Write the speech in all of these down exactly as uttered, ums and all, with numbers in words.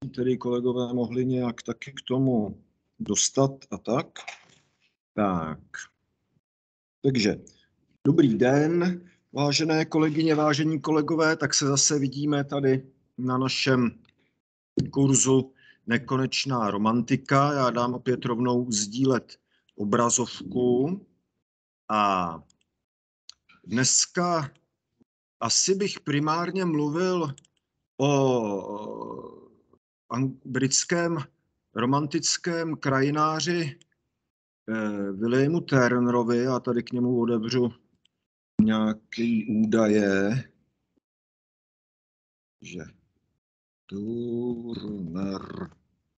tedy kolegové mohli nějak taky k tomu dostat a tak. Tak. Takže dobrý den, vážené kolegyně, vážení kolegové, tak se zase vidíme tady na našem kurzu Nekonečná romantika. Já dám opět rovnou sdílet obrazovku a dneska asi bych primárně mluvil o britském romantickém krajináři eh, Williamu Turnerovi a tady k němu otevřu nějaké údaje, že Turner,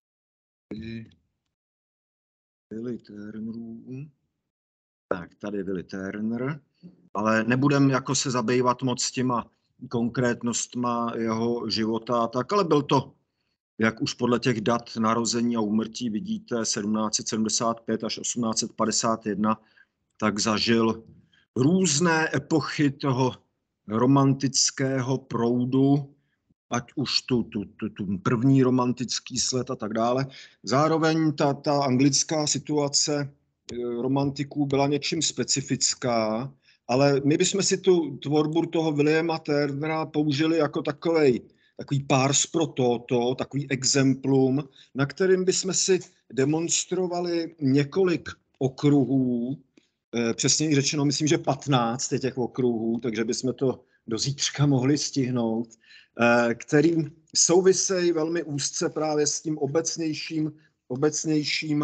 Willy Turnerů, tak tady Willy Turner, ale nebudem jako se zabývat moc těma konkrétnostma jeho života, tak, ale byl to, jak už podle těch dat narození a úmrtí vidíte, sedmnáct set sedmdesát pět až osmnáct set padesát jedna, tak zažil různé epochy toho romantického proudu, ať už tu, tu, tu, tu první romantický sled a tak dále. Zároveň ta, ta anglická situace romantiků byla něčím specifická, ale my bychom si tu tvorbu toho Williama Turnera použili jako takovej, takový párs pro toto, takový exemplum, na kterým bychom si demonstrovali několik okruhů, přesněji řečeno, myslím, že patnáct je těch okruhů, takže bychom to do zítřka mohli stihnout, který souvisejí velmi úzce právě s tím obecnějším, obecnějším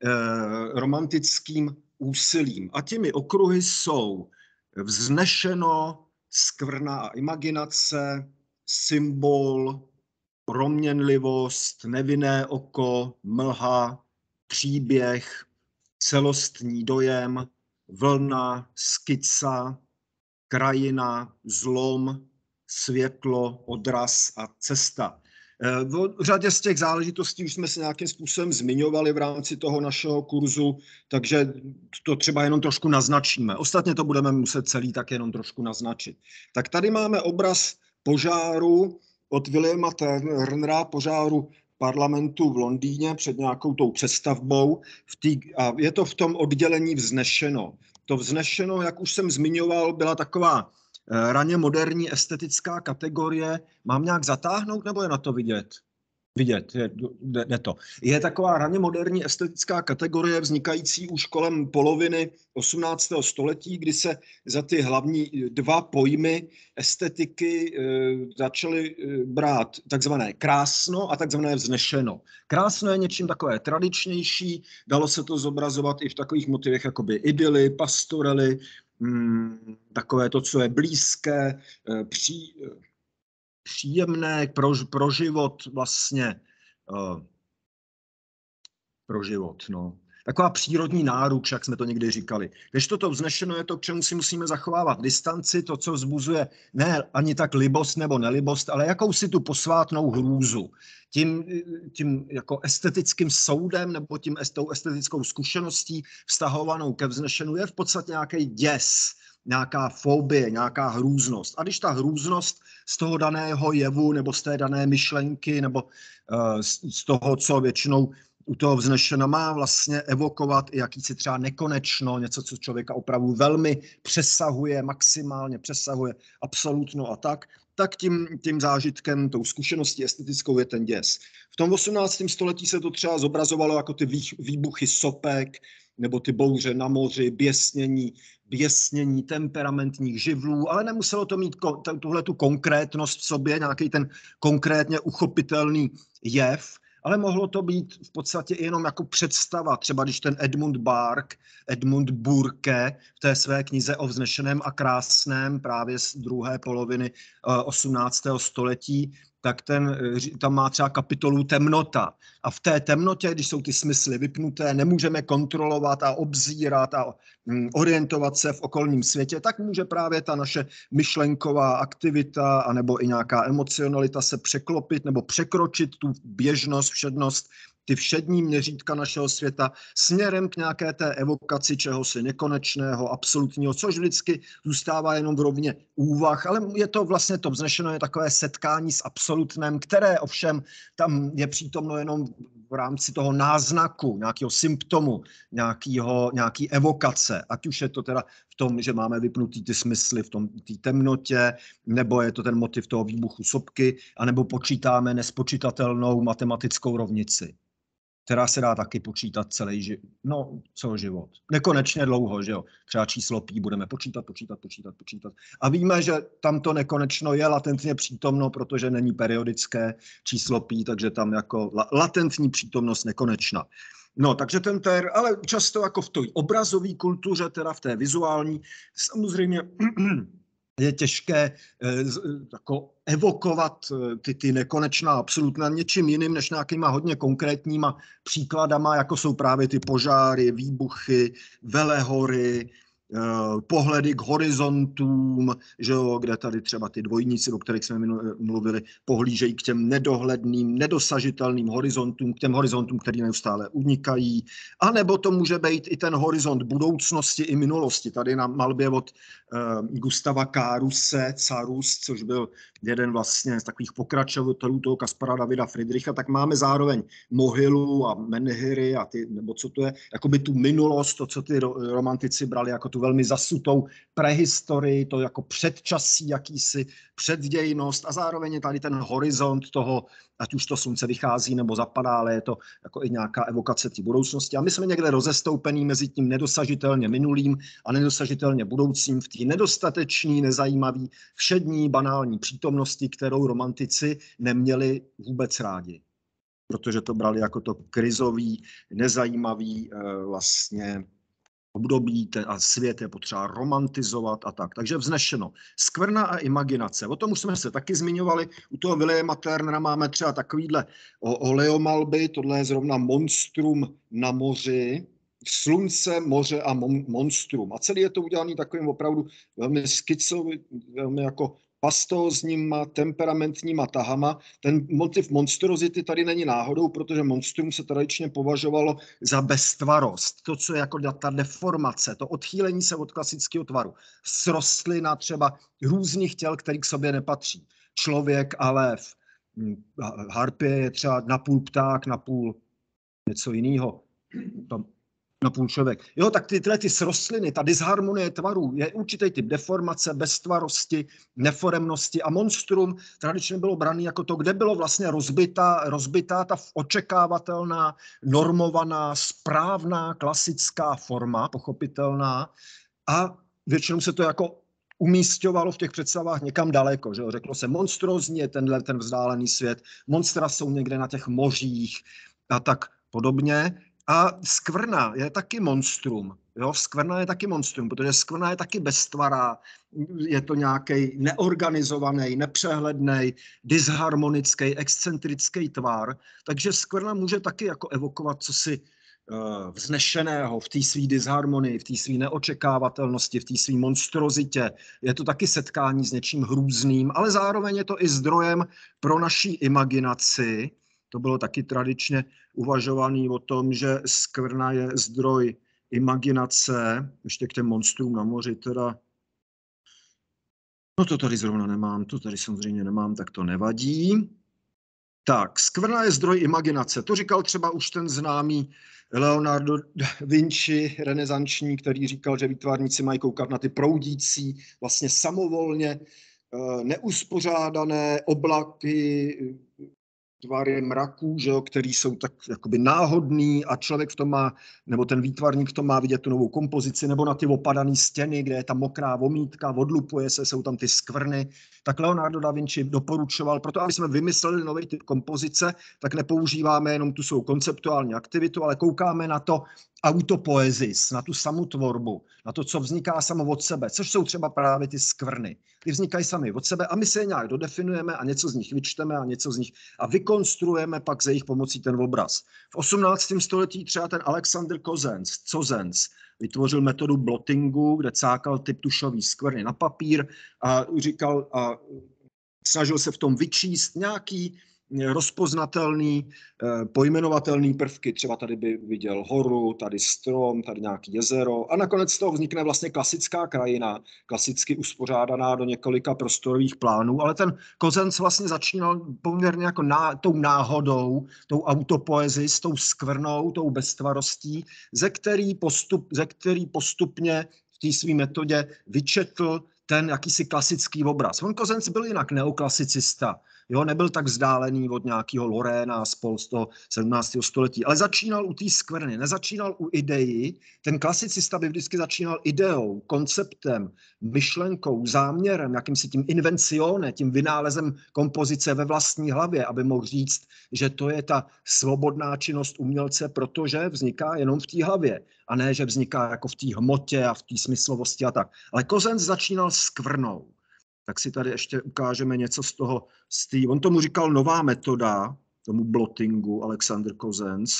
romantickým úsilím. A těmi okruhy jsou vznešeno, skvrná imaginace, symbol, proměnlivost, nevinné oko, mlha, příběh, celostní dojem, vlna, skica, krajina, zlom, světlo, odraz a cesta. V řadě z těch záležitostí už jsme se nějakým způsobem zmiňovali v rámci toho našeho kurzu, takže to třeba jenom trošku naznačíme. Ostatně to budeme muset celý tak jenom trošku naznačit. Tak tady máme obraz požáru od Williama Turnera, požáru parlamentu v Londýně před nějakou tou přestavbou. V tý, a je to v tom oddělení vznešeno. To vznešeno, jak už jsem zmiňoval, byla taková raně moderní estetická kategorie. Mám nějak zatáhnout, nebo je na to vidět? Vidět, je, je to. Je taková raně moderní estetická kategorie vznikající už kolem poloviny osmnáctého století, kdy se za ty hlavní dva pojmy estetiky e, začaly e, brát takzvané krásno a takzvané vznešeno. Krásno je něčím takové tradičnější, dalo se to zobrazovat i v takových motivech jakoby idyly, pastorely, Hmm, takové to, co je blízké, pří, příjemné pro, pro život vlastně, uh, pro život, no. Taková přírodní náruč, jak jsme to někdy říkali. Když toto vznešeno je to, k čemu si musíme zachovávat distanci, to, co vzbuzuje ne ani tak libost nebo nelibost, ale jakousi tu posvátnou hrůzu. Tím, tím jako estetickým soudem nebo tím tou estetickou zkušeností vztahovanou ke vznešenu je v podstatě nějaký děs, nějaká fobie, nějaká hrůznost. A když ta hrůznost z toho daného jevu nebo z té dané myšlenky nebo uh, z, z toho, co většinou u toho vznešena má vlastně evokovat i jakýsi třeba nekonečno, něco, co člověka opravdu velmi přesahuje, maximálně přesahuje, absolutno a tak, tak tím, tím zážitkem, tou zkušeností estetickou je ten děs. V tom osmnáctém století se to třeba zobrazovalo jako ty výbuchy sopek, nebo ty bouře na moři, běsnění, běsnění temperamentních živlů, ale nemuselo to mít tuhle tu konkrétnost v sobě, nějaký ten konkrétně uchopitelný jev, ale mohlo to být v podstatě jenom jako představa. Třeba když ten Edmund Burke, Edmund Burke v té své knize o vznešeném a krásném právě z druhé poloviny osmnáctého století, tak ten, tam má třeba kapitolu temnota. A v té temnotě, když jsou ty smysly vypnuté, nemůžeme kontrolovat a obzírat a orientovat se v okolním světě, tak může právě ta naše myšlenková aktivita anebo i nějaká emocionalita se překlopit nebo překročit tu běžnost, všednost ty všední měřítka našeho světa směrem k nějaké té evokaci čehosi nekonečného, absolutního, což vždycky zůstává jenom v rovině úvah, ale je to vlastně to vznešeno je takové setkání s absolutnem, které ovšem tam je přítomno jenom v rámci toho náznaku, nějakého symptomu, nějakého, nějaký evokace, ať už je to teda v tom, že máme vypnutý ty smysly v tom té temnotě, nebo je to ten motiv toho výbuchu sopky, anebo počítáme nespočítatelnou matematickou rovnici, která se dá taky počítat celý život, no, celý život. Nekonečně dlouho, že jo. Třeba číslo pí budeme počítat, počítat, počítat, počítat. A víme, že tam to nekonečno je latentně přítomno, protože není periodické číslo pí, takže tam jako latentní přítomnost nekonečná. No, takže ten ter, ale často jako v té obrazové kultuře, teda v té vizuální, samozřejmě je těžké jako evokovat ty, ty nekonečná absolutna něčím jiným, než nějakýma hodně konkrétníma příkladama, jako jsou právě ty požáry, výbuchy, velehory, pohledy k horizontům, že jo, kde tady třeba ty dvojníci, o kterých jsme mluvili, pohlížejí k těm nedohledným, nedosažitelným horizontům, k těm horizontům, který neustále unikají. A nebo to může být i ten horizont budoucnosti i minulosti. Tady na malbě od uh, Gustava Karuse, Carus, což byl jeden vlastně z takových pokračovatelů toho Kaspara Davida Friedricha, tak máme zároveň Mohylu a Menhiry a ty, nebo co to je, jakoby tu minulost, to, co ty romantici brali jako tu velmi zasutou prehistorii, to jako předčasí, jakýsi předdějnost a zároveň je tady ten horizont toho, ať už to slunce vychází nebo zapadá, ale je to jako i nějaká evokace té budoucnosti. A my jsme někde rozestoupený mezi tím nedosažitelně minulým a nedosažitelně budoucím v té nedostatečný, nezajímavý, všední, banální přítomnosti, kterou romantici neměli vůbec rádi. Protože to brali jako to krizový, nezajímavý vlastně období a svět je potřeba romantizovat a tak. Takže vznešeno. Skvrna a imaginace. O tom už jsme se taky zmiňovali. U toho Williama Turnera máme třeba takovýhle oleomalby, tohle je zrovna Monstrum na moři, Slunce, moře a mon, monstrum. A celý je to udělaný takovým opravdu velmi skicovým, velmi jako pastózníma, temperamentníma tahama. Ten motiv monstrozity tady není náhodou, protože monstrum se tradičně považovalo za beztvarost. To, co je jako ta deformace, to odchýlení se od klasického tvaru. Srostlina třeba různých těl, který k sobě nepatří. Člověk a lev. Harpie je třeba napůl pták, napůl něco jiného. Napůl člověk. Jo, tak ty, tyhle ty srostliny, ta disharmonie tvarů je určitý typ deformace, beztvarosti, neforemnosti a monstrum tradičně bylo brané jako to, kde bylo vlastně rozbitá, rozbitá ta očekávatelná, normovaná, správná, klasická forma, pochopitelná a většinou se to jako umísťovalo v těch představách někam daleko. Že jo? Řeklo se, monstrózní je tenhle ten vzdálený svět, monstra jsou někde na těch mořích a tak podobně. A skvrna je taky monstrum. Jo? Skvrna je taky monstrum, protože skvrna je taky beztvará. Je to nějaký neorganizovaný, nepřehledný, disharmonický, excentrický tvar. Takže skvrna může taky jako evokovat cosi uh, vznešeného v té své disharmonii, v té své neočekávatelnosti, v té své monstrozitě. Je to taky setkání s něčím hrůzným, ale zároveň je to i zdrojem pro naší imaginaci. To bylo taky tradičně uvažovaný o tom, že skvrna je zdroj imaginace, ještě k těm monstrům na moři teda. No to tady zrovna nemám, to tady samozřejmě nemám, tak to nevadí. Tak, skvrna je zdroj imaginace. To říkal třeba už ten známý Leonardo da Vinci, renesanční, který říkal, že výtvarníci mají koukat na ty proudící, vlastně samovolně neuspořádané oblaky, tvary mraků, že jo, který jsou tak jakoby náhodný a člověk v tom má, nebo ten výtvarník v tom má vidět tu novou kompozici, nebo na ty opadané stěny, kde je tam mokrá vomítka, odlupuje se, jsou tam ty skvrny. Tak Leonardo da Vinci doporučoval, proto aby jsme vymysleli nový typ kompozice, tak nepoužíváme jenom tu svou konceptuální aktivitu, ale koukáme na to autopoezis, na tu samotvorbu, na to, co vzniká samo od sebe, což jsou třeba právě ty skvrny. Ty vznikají sami od sebe a my se je nějak dodefinujeme a něco z nich vyčteme a něco z nich a vykonstruujeme pak ze jejich pomocí ten obraz. V osmnáctém století třeba ten Alexander Cozens, Cozens vytvořil metodu blottingu, kde cákal ty tušový skvrny na papír a říkal a snažil se v tom vyčíst nějaký rozpoznatelný, pojmenovatelný prvky. Třeba tady by viděl horu, tady strom, tady nějaký jezero a nakonec z toho vznikne vlastně klasická krajina, klasicky uspořádaná do několika prostorových plánů, ale ten Kozenc vlastně začínal poměrně jako ná, tou náhodou, tou autopoezí, s tou skvrnou, tou beztvarostí, ze který, postup, ze který postupně v té své metodě vyčetl ten jakýsi klasický obraz. On Kozenc byl jinak neoklasicista, jo, nebyl tak vzdálený od nějakého Loréna spol z toho sedmnáctého století, ale začínal u té skvrny, nezačínal u ideí. Ten klasicista by vždycky začínal ideou, konceptem, myšlenkou, záměrem, jakýmsi tím invencione, tím vynálezem kompozice ve vlastní hlavě, aby mohl říct, že to je ta svobodná činnost umělce, protože vzniká jenom v té hlavě a ne, že vzniká jako v té hmotě a v té smyslovosti a tak. Ale Kozenc začínal skvrnou. Tak si tady ještě ukážeme něco z toho. Z tý, on tomu říkal nová metoda, tomu blottingu, Alexander Kozenc.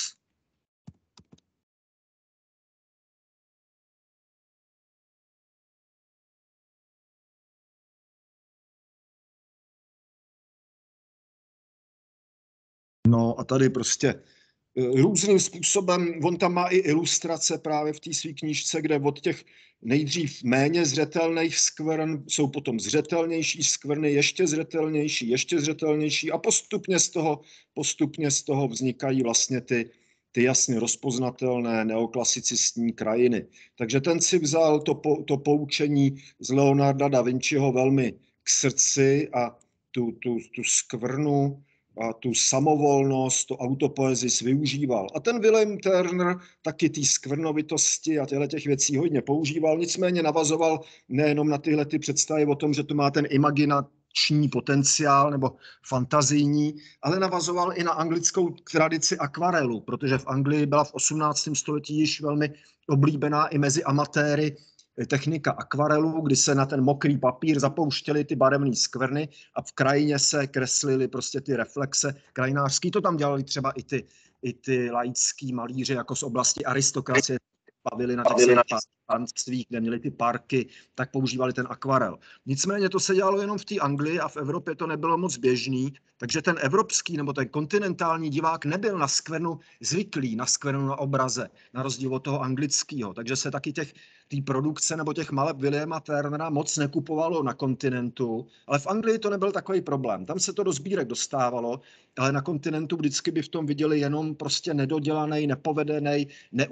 No a tady prostě různým způsobem, on tam má i ilustrace právě v té své knížce, kde od těch nejdřív méně zřetelných skvrn jsou potom zřetelnější skvrny, ještě zřetelnější, ještě zřetelnější a postupně z toho, postupně z toho vznikají vlastně ty, ty jasně rozpoznatelné neoklasicistní krajiny. Takže ten si vzal to, to poučení z Leonarda da Vinciho velmi k srdci a tu, tu, tu skvrnu a tu samovolnost, tu autopoezis využíval. A ten Wilhelm Turner taky ty skvrnovitosti a těchto těch věcí hodně používal, nicméně navazoval nejenom na tyhle ty představy o tom, že to má ten imaginační potenciál nebo fantazijní, ale navazoval i na anglickou tradici akvarelu, protože v Anglii byla v osmnáctém století již velmi oblíbená i mezi amatéry technika akvarelu, kdy se na ten mokrý papír zapouštěly ty barevné skvrny a v krajině se kreslily prostě ty reflexe krajinářský. To tam dělali třeba i ty, i ty laický malíři jako z oblasti aristokracie, bavili na těch panstvích, kde měli ty parky, tak používali ten akvarel. Nicméně to se dělalo jenom v té Anglii a v Evropě to nebylo moc běžný, takže ten evropský nebo ten kontinentální divák nebyl na skvrnu zvyklý, na skvrnu na obraze, na rozdíl od toho anglického. Takže se taky těch té produkce nebo těch maleb Williama Turnera moc nekupovalo na kontinentu, ale v Anglii to nebyl takový problém. Tam se to do sbírek dostávalo, ale na kontinentu vždycky by v tom viděli jenom prostě nedodělaný, nepovedený,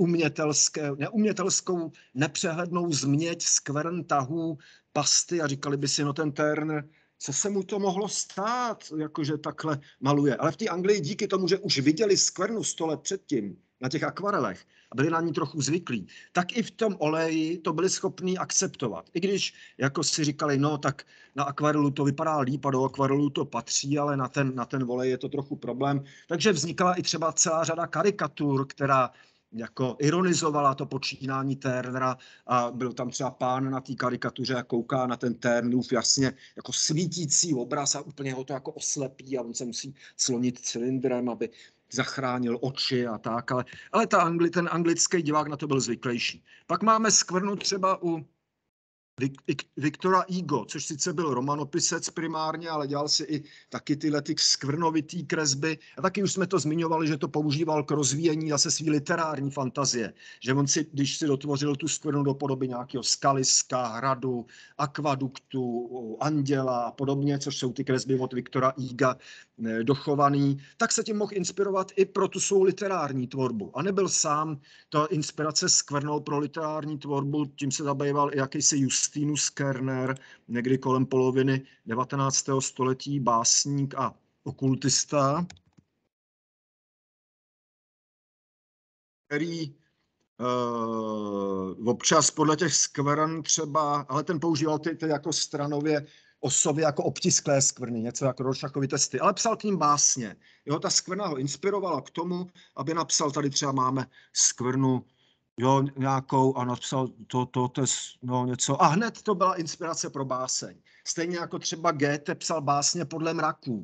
neumětelskou, nepřehlednou změť skvrn, tahů, pasty a říkali by si, no ten Turner, co se mu to mohlo stát, jakože takhle maluje. Ale v té Anglii díky tomu, že už viděli skvrnu sto let předtím na těch akvarelech a byli na ní trochu zvyklí, tak i v tom oleji to byli schopní akceptovat. I když jako si říkali, no tak na akvarelu to vypadá líp a do akvarelu to patří, ale na ten, na ten olej je to trochu problém. Takže vznikala i třeba celá řada karikatur, která jako ironizovala to počínání Turnera a byl tam třeba pán na té karikatuře a kouká na ten Turnův jasně jako svítící obraz a úplně ho to jako oslepí a on se musí slonit cylindrem, aby zachránil oči a tak, ale, ale ta angli, ten anglický divák na to byl zvyklejší. Pak máme skvrnu třeba u Victora Hugo, což sice byl romanopisec primárně, ale dělal si i taky tyhle ty skvrnovitý kresby. A taky už jsme to zmiňovali, že to používal k rozvíjení zase svý literární fantazie. Že on si, když si dotvořil tu skvrnu do podoby nějakého skaliska, hradu, akvaduktu, anděla a podobně, což jsou ty kresby od Victora Huga dochovaný, tak se tím mohl inspirovat i pro tu svou literární tvorbu. A nebyl sám, ta inspirace skvrnou pro literární tvorbu, tím se zabýval i jakýsi Justinus Kerner, někdy kolem poloviny devatenáctého století, básník a okultista, který uh, občas podle těch skvrn třeba, ale ten používal ty, ty jako stranově osově jako obtisklé skvrny, něco jako Rorschachovy testy, ale psal k ním básně. Jo, ta skvrna ho inspirovala k tomu, aby napsal, tady třeba máme skvrnu, jo, nějakou a napsal to, to, to, no něco. A hned to byla inspirace pro báseň. Stejně jako třeba Goethe psal básně podle mraků.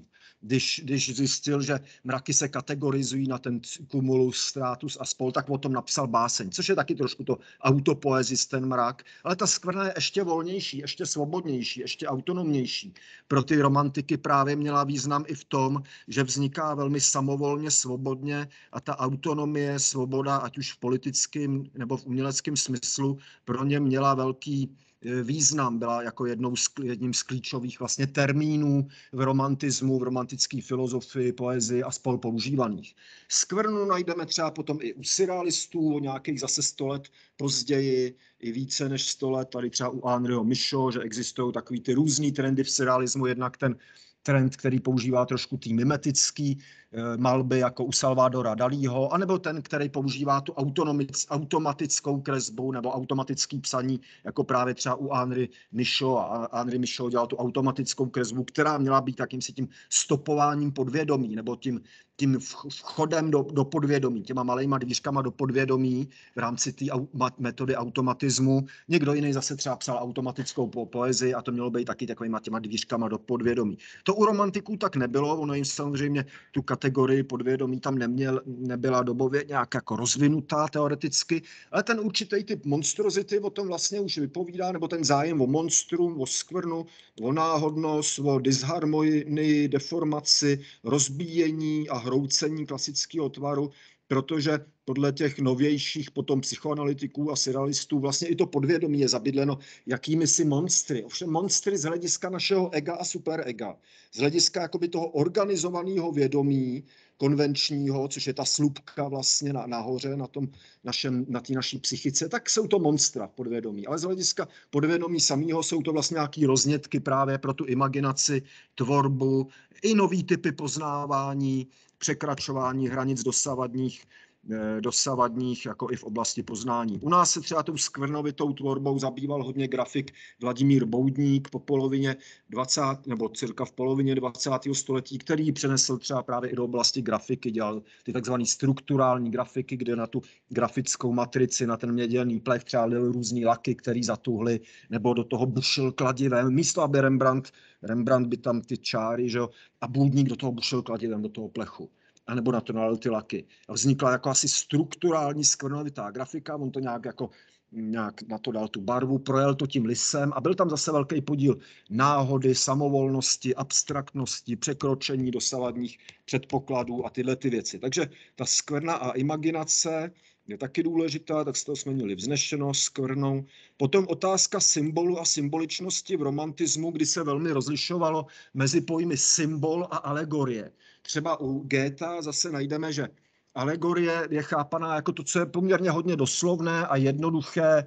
když, když zjistil, že mraky se kategorizují na ten cumulus, stratus a spol, tak o tom napsal báseň, což je taky trošku to autopoezis, ten mrak, ale ta skvrna je ještě volnější, ještě svobodnější, ještě autonomnější. Pro ty romantiky právě měla význam i v tom, že vzniká velmi samovolně, svobodně a ta autonomie, svoboda, ať už v politickém nebo v uměleckém smyslu, pro ně měla velký význam, byla jako jednou z, jedním z klíčových vlastně termínů v romantismu, v romantické filozofii, poezii a spol používaných. Skvrnu najdeme třeba potom i u surrealistů, o nějakých zase sto let později, i více než sto let, tady třeba u Henriho Michaud, že existují takový ty různý trendy v surrealismu, jednak ten trend, který používá trošku tý mimetický e, malby, jako u Salvadora Dalího, anebo ten, který používá tu automatickou kresbu nebo automatický psaní, jako právě třeba u Henri Michaud. A Henri Michaud dělal tu automatickou kresbu, která měla být jakýmsi tím stopováním podvědomí, nebo tím, tím vchodem do, do podvědomí, těma malejma dvířkama do podvědomí v rámci té metody automatismu. Někdo jiný zase třeba psal automatickou po poezii a to mělo být taky takovýma těma dvířkama do podvědomí. To u romantiků tak nebylo, ono jim samozřejmě tu kategorii podvědomí tam neměl, nebyla dobově nějak jako rozvinutá teoreticky, ale ten určitý typ monstrozity o tom vlastně už vypovídá, nebo ten zájem o monstrum, o skvrnu, o náhodnost, o disharmonii, deformaci, rozbíjení a hroucení klasického tvaru, protože podle těch novějších potom psychoanalytiků a surrealistů vlastně i to podvědomí je zabydleno jakými si monstry. Ovšem monstry z hlediska našeho ega a superega, z hlediska jakoby toho organizovaného vědomí konvenčního, což je ta slupka vlastně na, nahoře na tom našem, na té naší psychice, tak jsou to monstra podvědomí. Ale z hlediska podvědomí samého jsou to vlastně nějaké roznětky právě pro tu imaginaci, tvorbu, i nový typy poznávání, překračování hranic dosavadních, dosavadních jako i v oblasti poznání. U nás se třeba tou skvrnovitou tvorbou zabýval hodně grafik Vladimír Boudník po polovině dvacátého nebo cirka v polovině dvacátého století, který přenesl třeba právě i do oblasti grafiky, dělal ty takzvané strukturální grafiky, kde na tu grafickou matrici, na ten mědělný plech třeba lil různý laky, který zatuhly, nebo do toho bušil kladivem. Místo, aby Rembrandt, Rembrandt by tam ty čáry, že jo, a Boudník do toho bušil kladivem, do toho plechu. A nebo na to nalil ty laky. A vznikla jako asi strukturální skvrnovitá grafika, on to nějak jako nějak na to dal tu barvu, projel to tím lisem a byl tam zase velký podíl náhody, samovolnosti, abstraktnosti, překročení dosavadních předpokladů a tyhle ty věci. Takže ta skvrna a imaginace je taky důležitá, tak z toho jsme měli vznešenost, skvrnou. Potom otázka symbolu a symboličnosti v romantismu, kdy se velmi rozlišovalo mezi pojmy symbol a alegorie. Třeba u Goetha zase najdeme, že alegorie je chápaná jako to, co je poměrně hodně doslovné a jednoduché,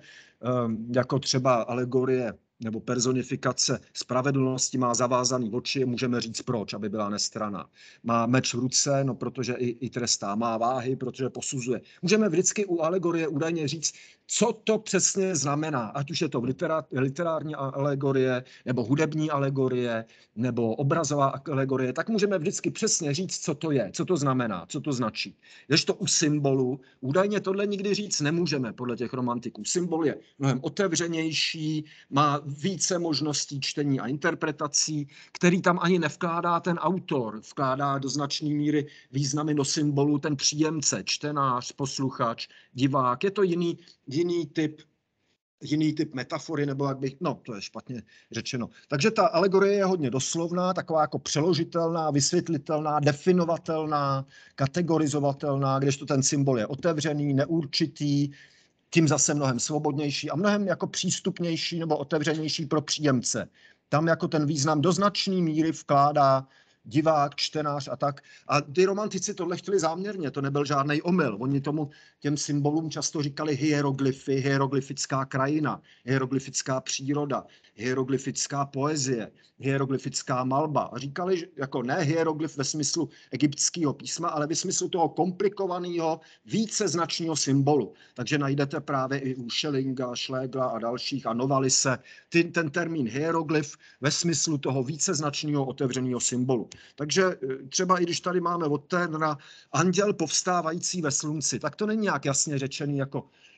jako třeba alegorie nebo personifikace spravedlnosti, má zavázaný oči, můžeme říct proč, aby byla nestranná. Má meč v ruce, no protože i, i trestá, má váhy, protože posuzuje. Můžeme vždycky u alegorie údajně říct, co to přesně znamená, ať už je to literár, literární alegorie, nebo hudební alegorie, nebo obrazová alegorie, tak můžeme vždycky přesně říct, co to je, co to znamená, co to značí. Když to u symbolu, údajně tohle nikdy říct nemůžeme podle těch romantiků. Symbol je mnohem otevřenější, má více možností čtení a interpretací, který tam ani nevkládá ten autor, vkládá do značné míry významy do symbolu ten příjemce, čtenář, posluchač, divák. Je to jiný, jiný typ jiný typ metafory, nebo jak bych, no to je špatně řečeno. Takže ta alegorie je hodně doslovná, taková jako přeložitelná, vysvětlitelná, definovatelná, kategorizovatelná, kdežto ten symbol je otevřený, neurčitý, tím zase mnohem svobodnější a mnohem jako přístupnější nebo otevřenější pro příjemce. Tam jako ten význam do značné míry vkládá divák, čtenář a tak. A ty romantici tohle chtěli záměrně, to nebyl žádný omyl. Oni tomu těm symbolům často říkali hieroglyfy, hieroglyfická krajina, hieroglyfická příroda, hieroglyfická poezie, hieroglyfická malba. A říkali, že jako ne hieroglyf ve smyslu egyptského písma, ale ve smyslu toho komplikovaného, víceznačného symbolu. Takže najdete právě i u Schellinga, Schlegla a dalších a Novalise ty, ten termín hieroglyf ve smyslu toho víceznačného otevřeného symbolu. Takže třeba i když tady máme od Turnera anděl povstávající ve slunci, tak to není nějak jasně řečený jako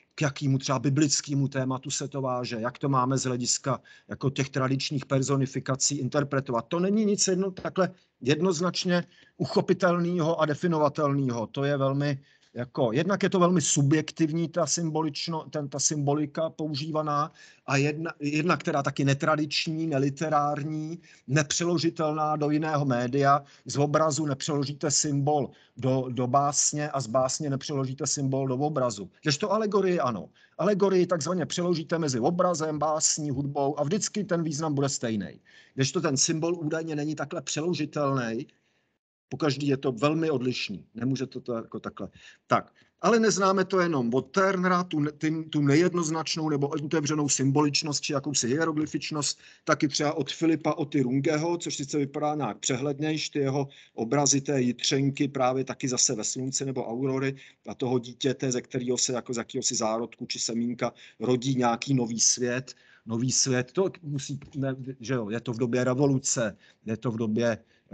k jakému třeba biblickému tématu se to váže, jak to máme z hlediska jako těch tradičních personifikací interpretovat. To není nic jedno, takhle jednoznačně uchopitelného a definovatelného. To je velmi, jako, jednak je to velmi subjektivní, ta, symbolično, ten, ta symbolika používaná, a jedna, jedna, která taky netradiční, neliterární, nepřeložitelná do jiného média. Z obrazu nepřeložíte symbol do, do básně a z básně nepřeložíte symbol do obrazu. Kdežto alegorii ano. Alegorii takzvaně přeložíte mezi obrazem, básní, hudbou a vždycky ten význam bude stejný. Kdežto ten symbol údajně není takhle přeložitelný, pokaždý je to velmi odlišný. Nemůže to, to jako takhle. Tak, ale neznáme to jenom od Turnera, tu, tu nejednoznačnou nebo otevřenou symboličnost či jakousi hieroglyfičnost, taky třeba od Filipa Oty Rungeho, což sice vypadá nějak přehlednější, ty jeho obrazy té jitřenky právě taky zase ve slunci nebo aurory a toho dítěte, ze kterého se jako z jakéhosi zárodku či semínka rodí nějaký nový svět. Nový svět, to musí, ne, že jo, je to v době revoluce, je to v době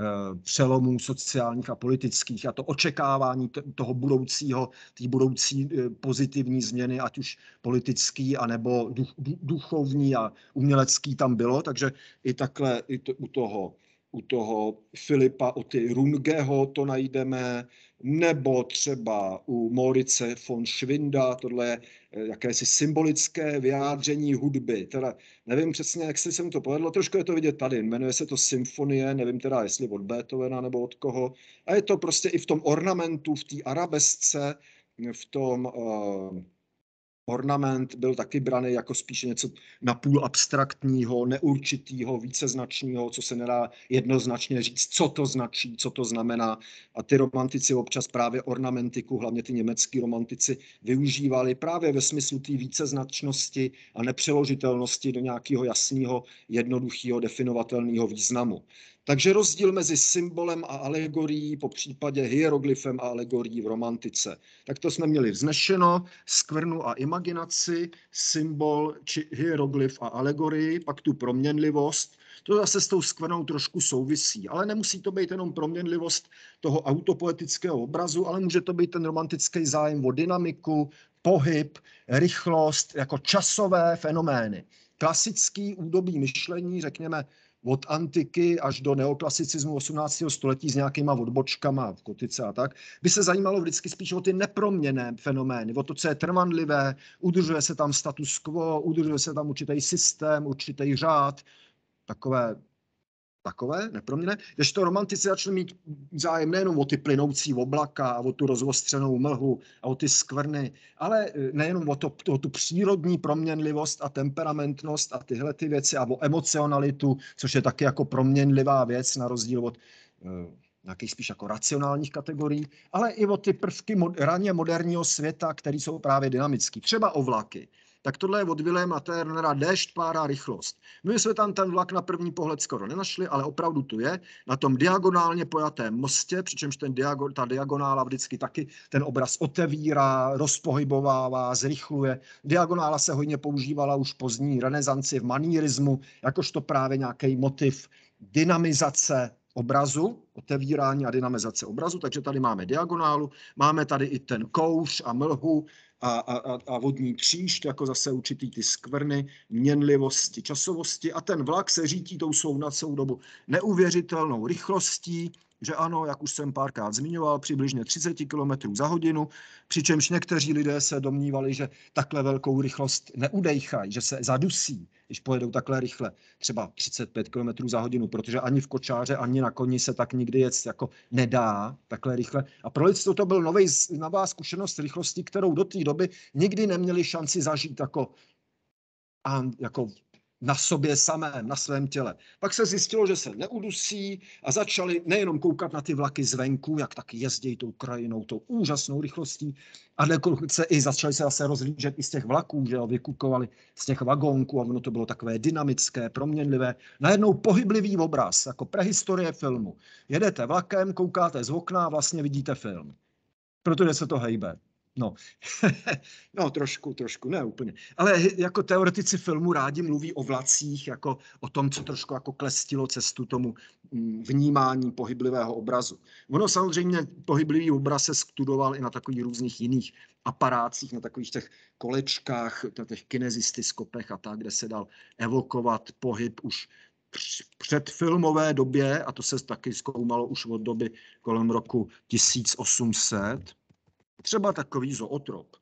přelomů sociálních a politických a to očekávání toho budoucího, té budoucí pozitivní změny, ať už politický, anebo duch, duchovní a umělecký tam bylo, takže i takhle i to, u toho u toho Filipa Oty Rungeho to najdeme, nebo třeba u Morice von Schwinda, tohle je jakési symbolické vyjádření hudby. Teda nevím přesně, jak se mu to povedlo, trošku je to vidět tady, jmenuje se to symfonie, nevím teda, jestli od Beethovena nebo od koho. A je to prostě i v tom ornamentu, v té arabesce, v tom... Uh, ornament byl taky braný jako spíše něco napůl abstraktního, neurčitého, víceznačného, co se nedá jednoznačně říct, co to značí, co to znamená. A ty romantici občas právě ornamentiku, hlavně ty německý romantici, využívali právě ve smyslu té víceznačnosti a nepřeložitelnosti do nějakého jasného, jednoduchého, definovatelného významu. Takže rozdíl mezi symbolem a alegorií, po případě hieroglyfem a alegorií v romantice. Tak to jsme měli vznešeno, skvrnu a imaginaci, symbol či hieroglyf a alegorii, pak tu proměnlivost. To zase s tou skvrnou trošku souvisí, ale nemusí to být jenom proměnlivost toho autopoetického obrazu, ale může to být ten romantický zájem o dynamiku, pohyb, rychlost, jako časové fenomény. Klasický údobí myšlení, řekněme, od antiky až do neoklasicismu osmnáctého století s nějakýma odbočkama v gotice a tak, by se zajímalo vždycky spíš o ty neproměnné fenomény, o to, co je trvanlivé, udržuje se tam status quo, udržuje se tam určitý systém, určitý řád, takové, takové neproměnné. Když to romantici začali mít zájem nejenom o ty plynoucí oblaka a o tu rozostřenou mlhu a o ty skvrny, ale nejenom o, to, o tu přírodní proměnlivost a temperamentnost a tyhle ty věci a o emocionalitu, což je taky jako proměnlivá věc na rozdíl od uh, nějakých spíš jako racionálních kategorií, ale i o ty prvky mod, raně moderního světa, které jsou právě dynamické. Třeba o vlaky. Tak tohle je od Wilhelma Turnera déšť, pára, rychlost. My jsme tam ten vlak na první pohled skoro nenašli, ale opravdu tu je, na tom diagonálně pojatém mostě, přičemž ten diago, ta diagonála vždycky taky ten obraz otevírá, rozpohybovává, zrychluje. Diagonála se hojně používala už v pozdní renesanci, v manierismu, jakožto právě nějaký motiv dynamizace obrazu, otevírání a dynamizace obrazu, takže tady máme diagonálu, máme tady i ten kouř a mlhu, A, a, a vodní tříšť, jako zase určitý ty skvrny, měnlivosti, časovosti a ten vlak se řítí tou svou na celou dobu neuvěřitelnou rychlostí, že ano, jak už jsem párkrát zmiňoval, přibližně třicet kilometrů za hodinu, přičemž někteří lidé se domnívali, že takhle velkou rychlost neudejchají, že se zadusí, když pojedou takhle rychle, třeba třicet pět kilometrů za hodinu, protože ani v kočáře, ani na koni se tak nikdy jet jako nedá takhle rychle. A pro lidstvo to byl nový, nová zkušenost rychlosti, kterou do té doby nikdy neměli šanci zažít jako, a, jako na sobě samém, na svém těle. Pak se zjistilo, že se neudusí a začali nejenom koukat na ty vlaky zvenku, jak taky jezdí tou krajinou, tou úžasnou rychlostí, ale se i začali se zase rozlížet i z těch vlaků, že jo, vykukovali z těch vagónků a ono to bylo takové dynamické, proměnlivé. Najednou pohyblivý obraz, jako prehistorie filmu. Jedete vlakem, koukáte z okna a vlastně vidíte film, protože se to hejbe. No, no trošku, trošku, ne úplně. Ale jako teoretici filmu rádi mluví o vlacích, jako o tom, co trošku jako klestilo cestu tomu vnímání pohyblivého obrazu. Ono samozřejmě pohyblivý obraz se studoval i na takových různých jiných aparátcích, na takových těch kolečkách, na těch kinezistyskopech a tak, kde se dal evokovat pohyb už před filmové době, a to se taky zkoumalo už od doby kolem roku tisíc osm set. Třeba takový zootrop.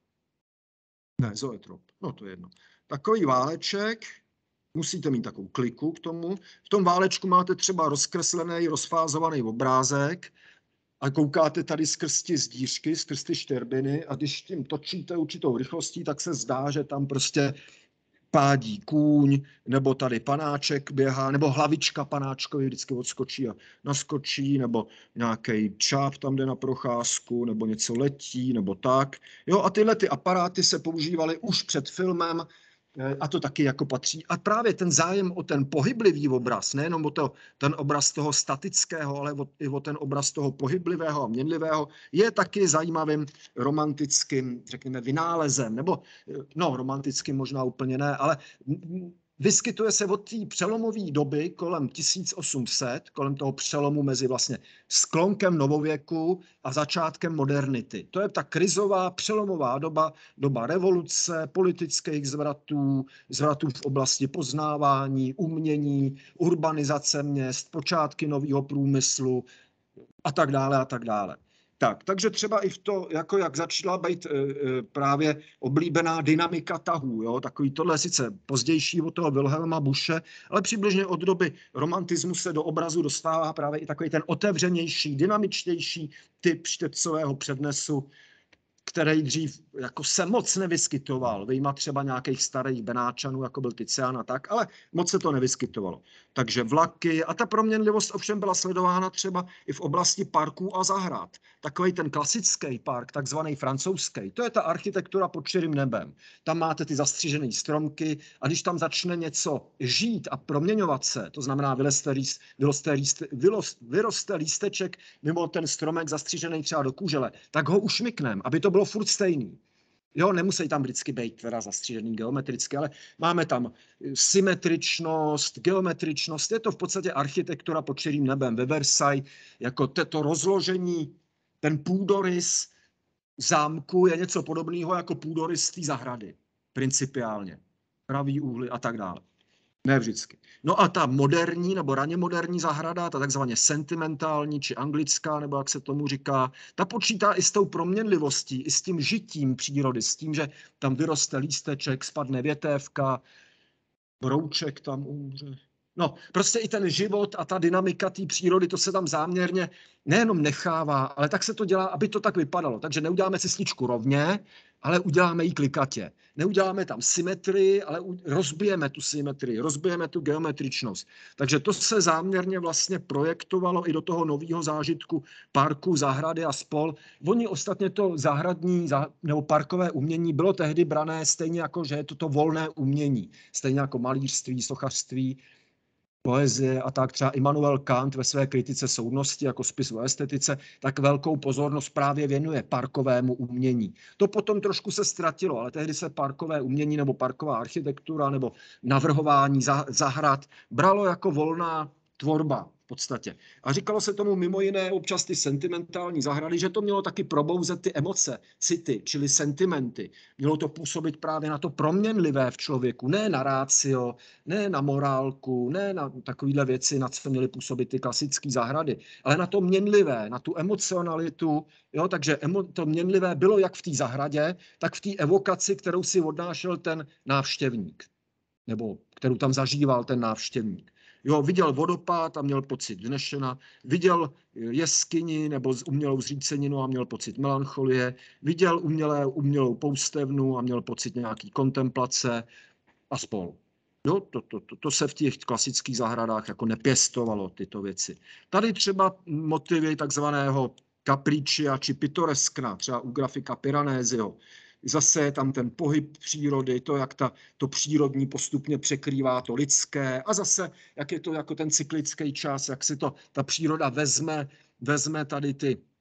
Ne, zootrop, no to je jedno. Takový váleček, musíte mít takovou kliku k tomu. V tom válečku máte třeba rozkreslený, rozfázovaný obrázek a koukáte tady skrz ty zdířky, skrz ty štěrbiny a když tím točíte určitou rychlostí, tak se zdá, že tam prostě pádí kůň, nebo tady panáček běhá, nebo hlavička panáčkovi vždycky odskočí a naskočí, nebo nějaký čáp tam jde na procházku, nebo něco letí, nebo tak. Jo, a tyhle ty aparáty se používaly už před filmem, a to taky jako patří. A právě ten zájem o ten pohyblivý obraz, nejenom o to, ten obraz toho statického, ale o, i o ten obraz toho pohyblivého a měnlivého, je taky zajímavým romantickým, řekněme, vynálezem. Nebo, no, romantickým možná úplně ne, ale vyskytuje se od té přelomové doby kolem tisíc osm set, kolem toho přelomu mezi vlastně sklonkem novověku a začátkem modernity. To je ta krizová, přelomová doba, doba revoluce, politických zvratů, zvratů v oblasti poznávání, umění, urbanizace měst, počátky nového průmyslu a tak dále a tak dále. Tak, takže třeba i v to, jako jak začala být e, e, právě oblíbená dynamika tahů, jo? Takový tohle sice pozdější od toho Wilhelma Busche, ale přibližně od doby romantismu se do obrazu dostává právě i takový ten otevřenější, dynamičtější typ štětcového přednesu, který dřív jako se moc nevyskytoval, vyjma třeba nějakých starých Benáčanů, jako byl Tizian a tak, ale moc se to nevyskytovalo. Takže vlaky a ta proměnlivost ovšem byla sledována třeba i v oblasti parků a zahrad. Takový ten klasický park, takzvaný francouzský, to je ta architektura pod širým nebem. Tam máte ty zastřížené stromky a když tam začne něco žít a proměňovat se, to znamená vyroste lísteček mimo ten stromek zastřížený třeba do kůžele, tak ho ušmyknem, aby to bylo furt stejný. Jo, nemusí tam vždycky být teda zastřížený geometricky, ale máme tam symetričnost, geometričnost, je to v podstatě architektura pod širým nebem ve Versailles, jako to rozložení, ten půdorys zámku je něco podobného jako půdorys té zahrady, principiálně, pravý úhly a tak dále. Ne vždycky. No a ta moderní nebo raně moderní zahrada, ta takzvaně sentimentální či anglická, nebo jak se tomu říká, ta počítá i s tou proměnlivostí, i s tím žitím přírody, s tím, že tam vyroste lísteček, spadne větévka, brouček tam umře. No, prostě i ten život a ta dynamika té přírody, to se tam záměrně nejenom nechává, ale tak se to dělá, aby to tak vypadalo. Takže neuděláme cestičku rovně, ale uděláme ji klikatě. Neuděláme tam symetrii, ale rozbijeme tu symetrii, rozbijeme tu geometričnost. Takže to se záměrně vlastně projektovalo i do toho nového zážitku parku, zahrady a spol. Oni ostatně to zahradní nebo parkové umění bylo tehdy brané stejně jako, že je to to volné umění. Stejně jako malířství, sochařství, poezie a tak třeba Immanuel Kant ve své kritice soudnosti jako spis o estetice tak velkou pozornost právě věnuje parkovému umění. To potom trošku se ztratilo, ale tehdy se parkové umění nebo parková architektura nebo navrhování zahrad bralo jako volná tvorba v podstatě. A říkalo se tomu mimo jiné občas ty sentimentální zahrady, že to mělo taky probouzet ty emoce, city, čili sentimenty. Mělo to působit právě na to proměnlivé v člověku, ne na rácio, ne na morálku, ne na takovéhle věci, na co měly působit ty klasické zahrady, ale na to měnlivé, na tu emocionalitu. Jo, takže emo, to měnlivé bylo jak v té zahradě, tak v té evokaci, kterou si odnášel ten návštěvník, nebo kterou tam zažíval ten návštěvník. Jo, viděl vodopád a měl pocit vznešena, viděl jeskyni nebo umělou zříceninu a měl pocit melancholie, viděl umělé, umělou poustevnu a měl pocit nějaký kontemplace a spol. Jo, to, to, to, to se v těch klasických zahradách jako nepěstovalo, tyto věci. Tady třeba motivy takzvaného capriccia či pittoreskna, třeba u grafika Piranesiho. Zase je tam ten pohyb přírody, to, jak ta, to přírodní postupně překrývá to lidské a zase, jak je to jako ten cyklický čas, jak si to ta příroda vezme, vezme tady ty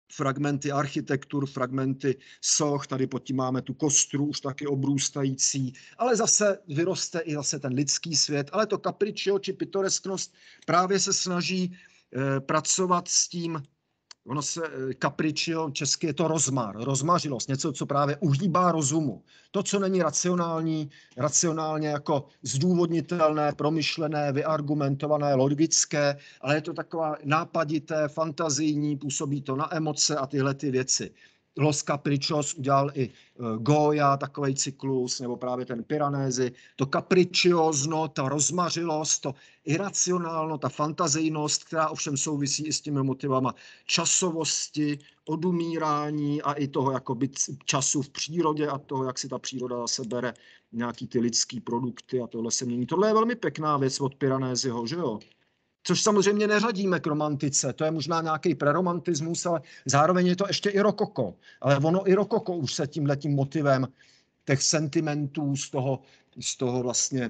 fragmenty architektur, fragmenty soch, tady pod tím máme tu kostru, už taky obrůstající, ale zase vyroste i zase ten lidský svět, ale to capriccio či pitoresknost právě se snaží eh, pracovat s tím, ono se, capriccio, česky je to rozmar, rozmařilost, něco, co právě uhýbá rozumu. To, co není racionální, racionálně jako zdůvodnitelné, promyšlené, vyargumentované, logické, ale je to taková nápadité, fantazijní, působí to na emoce a tyhle ty věci. Los Caprichos udělal i Goya, takovej cyklus, nebo právě ten Piranesi. To capricciozno, ta rozmařilost, to iracionálno, ta fantazijnost, která ovšem souvisí i s těmi motivama časovosti, odumírání a i toho jakoby času v přírodě a toho, jak si ta příroda zase bere nějaký ty lidský produkty a tohle se mění. Tohle je velmi pěkná věc od Piranesiho, že jo? Což samozřejmě neřadíme k romantice, to je možná nějaký preromantismus, ale zároveň je to ještě i rokoko. Ale ono i rokoko už se tímhletím motivem těch sentimentů z toho, z toho vlastně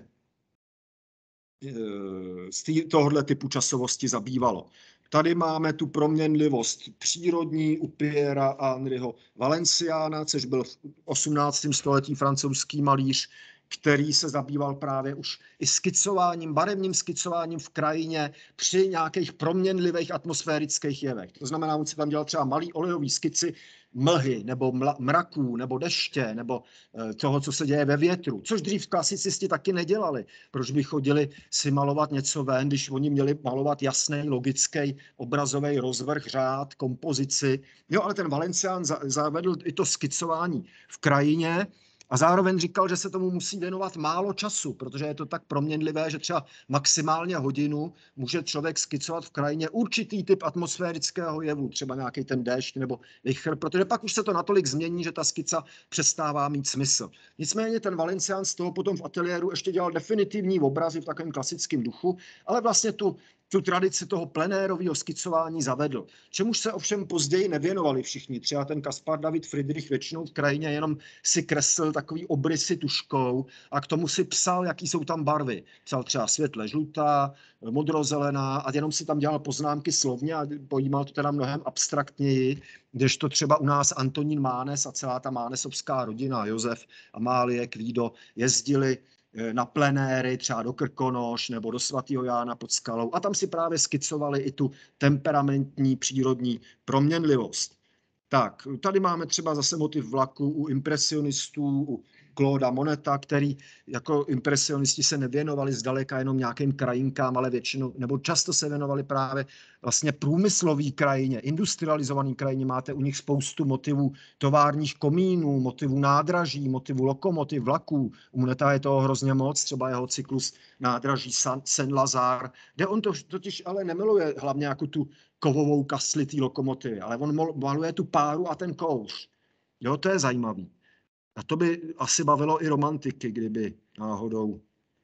z tohohle typu časovosti zabývalo. Tady máme tu proměnlivost přírodní u Piera a Henryho Valenciana, což byl v osmnáctém století francouzský malíř, který se zabýval právě už i skicováním, barevným skicováním v krajině při nějakých proměnlivých atmosférických jevech. To znamená, on si tam dělal třeba malý olejový skici mlhy, nebo mraků, nebo deště, nebo toho, co se děje ve větru, což dřív klasicisti taky nedělali. Proč by chodili si malovat něco ven, když oni měli malovat jasný, logický, obrazový rozvrh, řád, kompozici. Jo, ale ten Valencián zavedl i to skicování v krajině, a zároveň říkal, že se tomu musí věnovat málo času, protože je to tak proměnlivé, že třeba maximálně hodinu může člověk skicovat v krajině určitý typ atmosférického jevu, třeba nějaký ten déšť nebo vichr, protože pak už se to natolik změní, že ta skica přestává mít smysl. Nicméně ten Valencián z toho potom v ateliéru ještě dělal definitivní obrazy v takovém klasickém duchu, ale vlastně tu tu tradici toho plenérového skicování zavedl. Čemuž se ovšem později nevěnovali všichni. Třeba ten Caspar David Friedrich většinou v krajině jenom si kreslil takový obrysy tuškou a k tomu si psal, jaký jsou tam barvy. Psal třeba světle žlutá, modrozelená a jenom si tam dělal poznámky slovně a pojímal to teda mnohem abstraktněji, kdežto třeba u nás Antonín Mánes a celá ta Mánesovská rodina, Josef, Amálie, Kvído, jezdili na plenéry, třeba do Krkonoš nebo do svatého Jána pod Skalou a tam si právě skicovali i tu temperamentní přírodní proměnlivost. Tak, tady máme třeba zase motiv vlaku u impresionistů, u Clauda Moneta, který jako impresionisti se nevěnovali zdaleka jenom nějakým krajinkám, ale většinou, nebo často se věnovali právě vlastně průmyslový krajině, industrializovaný krajině. Máte u nich spoustu motivů továrních komínů, motivů nádraží, motivů lokomotiv, vlaků. U Moneta je toho hrozně moc, třeba jeho cyklus nádraží Saint-Lazare, kde on to totiž ale nemiluje hlavně jako tu kovovou kasli té lokomotivy, ale on maluje tu páru a ten kouř. Jo, to je zajímavý. A to by asi bavilo i romantiky, kdyby náhodou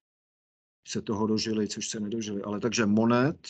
se toho dožili, což se nedožili. Ale takže Monet,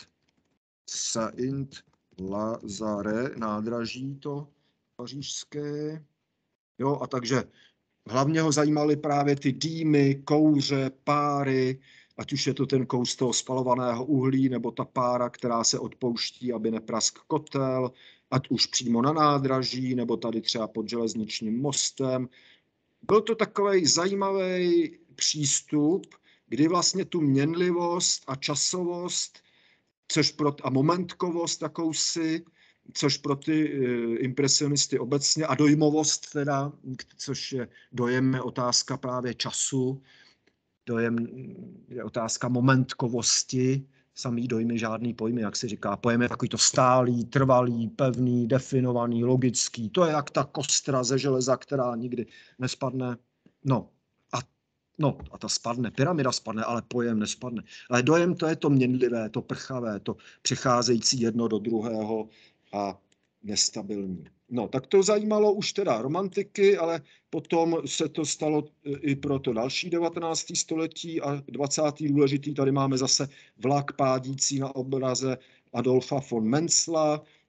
Saint-Lazare, nádraží to pařížské. Jo, a takže hlavně ho zajímaly právě ty dýmy, kouře, páry, ať už je to ten kouř toho spalovaného uhlí, nebo ta pára, která se odpouští, aby neprask kotel, ať už přímo na nádraží, nebo tady třeba pod železničním mostem. Byl to takový zajímavý přístup, kdy vlastně tu měnlivost a časovost, což pro, a momentkovost jakousi, což pro ty uh, impresionisty obecně, a dojmovost teda, což je dojem, je otázka právě času, dojem je otázka momentkovosti, samý dojmy, žádný pojmy, jak se říká. Pojem je takový to stálý, trvalý, pevný, definovaný, logický. To je jak ta kostra ze železa, která nikdy nespadne. No a, no, a ta spadne, pyramida spadne, ale pojem nespadne. Ale dojem to je to měnlivé, to prchavé, to přicházející jedno do druhého a nestabilní. No, tak to zajímalo už teda romantiky, ale potom se to stalo i pro to další devatenácté století a dvacáté důležitý. Tady máme zase vlak pádící na obraze Adolfa von Menzla,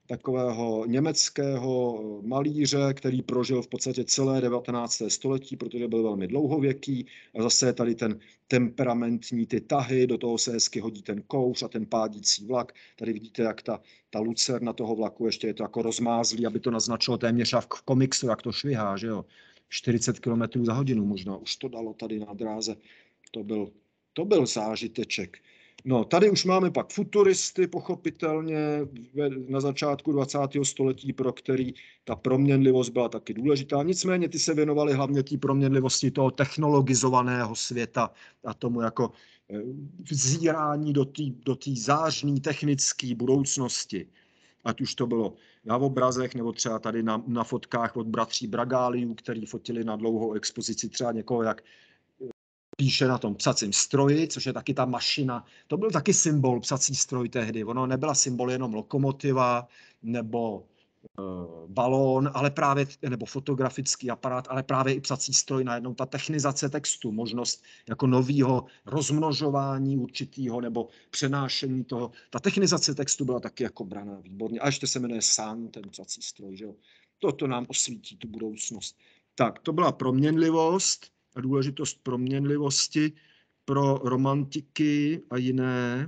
takového německého malíře, který prožil v podstatě celé devatenácté století, protože byl velmi dlouhověký. A zase je tady ten temperamentní ty tahy, do toho se hezky hodí ten kouř a ten pádící vlak. Tady vidíte, jak ta, ta lucerna toho vlaku ještě je to jako rozmázlý, aby to naznačilo téměř jak v komiksu, jak to švihá, že jo. čtyřicet kilometrů za hodinu možná už to dalo tady na dráze. To byl, to byl zážiteček. No, tady už máme pak futuristy, pochopitelně, na začátku dvacátého století, pro který ta proměnlivost byla taky důležitá. Nicméně ty se věnovali hlavně té proměnlivosti toho technologizovaného světa a tomu jako vzírání do té do té zářné technické budoucnosti. Ať už to bylo na obrazech, nebo třeba tady na, na fotkách od bratří Bragáliů, který fotili na dlouhou expozici třeba někoho, jak píše na tom psacím stroji, což je taky ta mašina. To byl taky symbol, psací stroj tehdy. Ono nebyla symbol jenom lokomotiva nebo e, balón, ale právě, nebo fotografický aparát, ale právě i psací stroj, najednou ta technizace textu, možnost jako nového rozmnožování určitého nebo přenášení toho. Ta technizace textu byla taky jako braná výborně. A ještě se jmenuje Sun, ten psací stroj. Že jo? Toto nám osvítí tu budoucnost. Tak, to byla proměnlivost a důležitost proměnlivosti pro romantiky a jiné.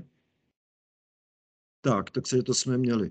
Tak, takže to jsme měli.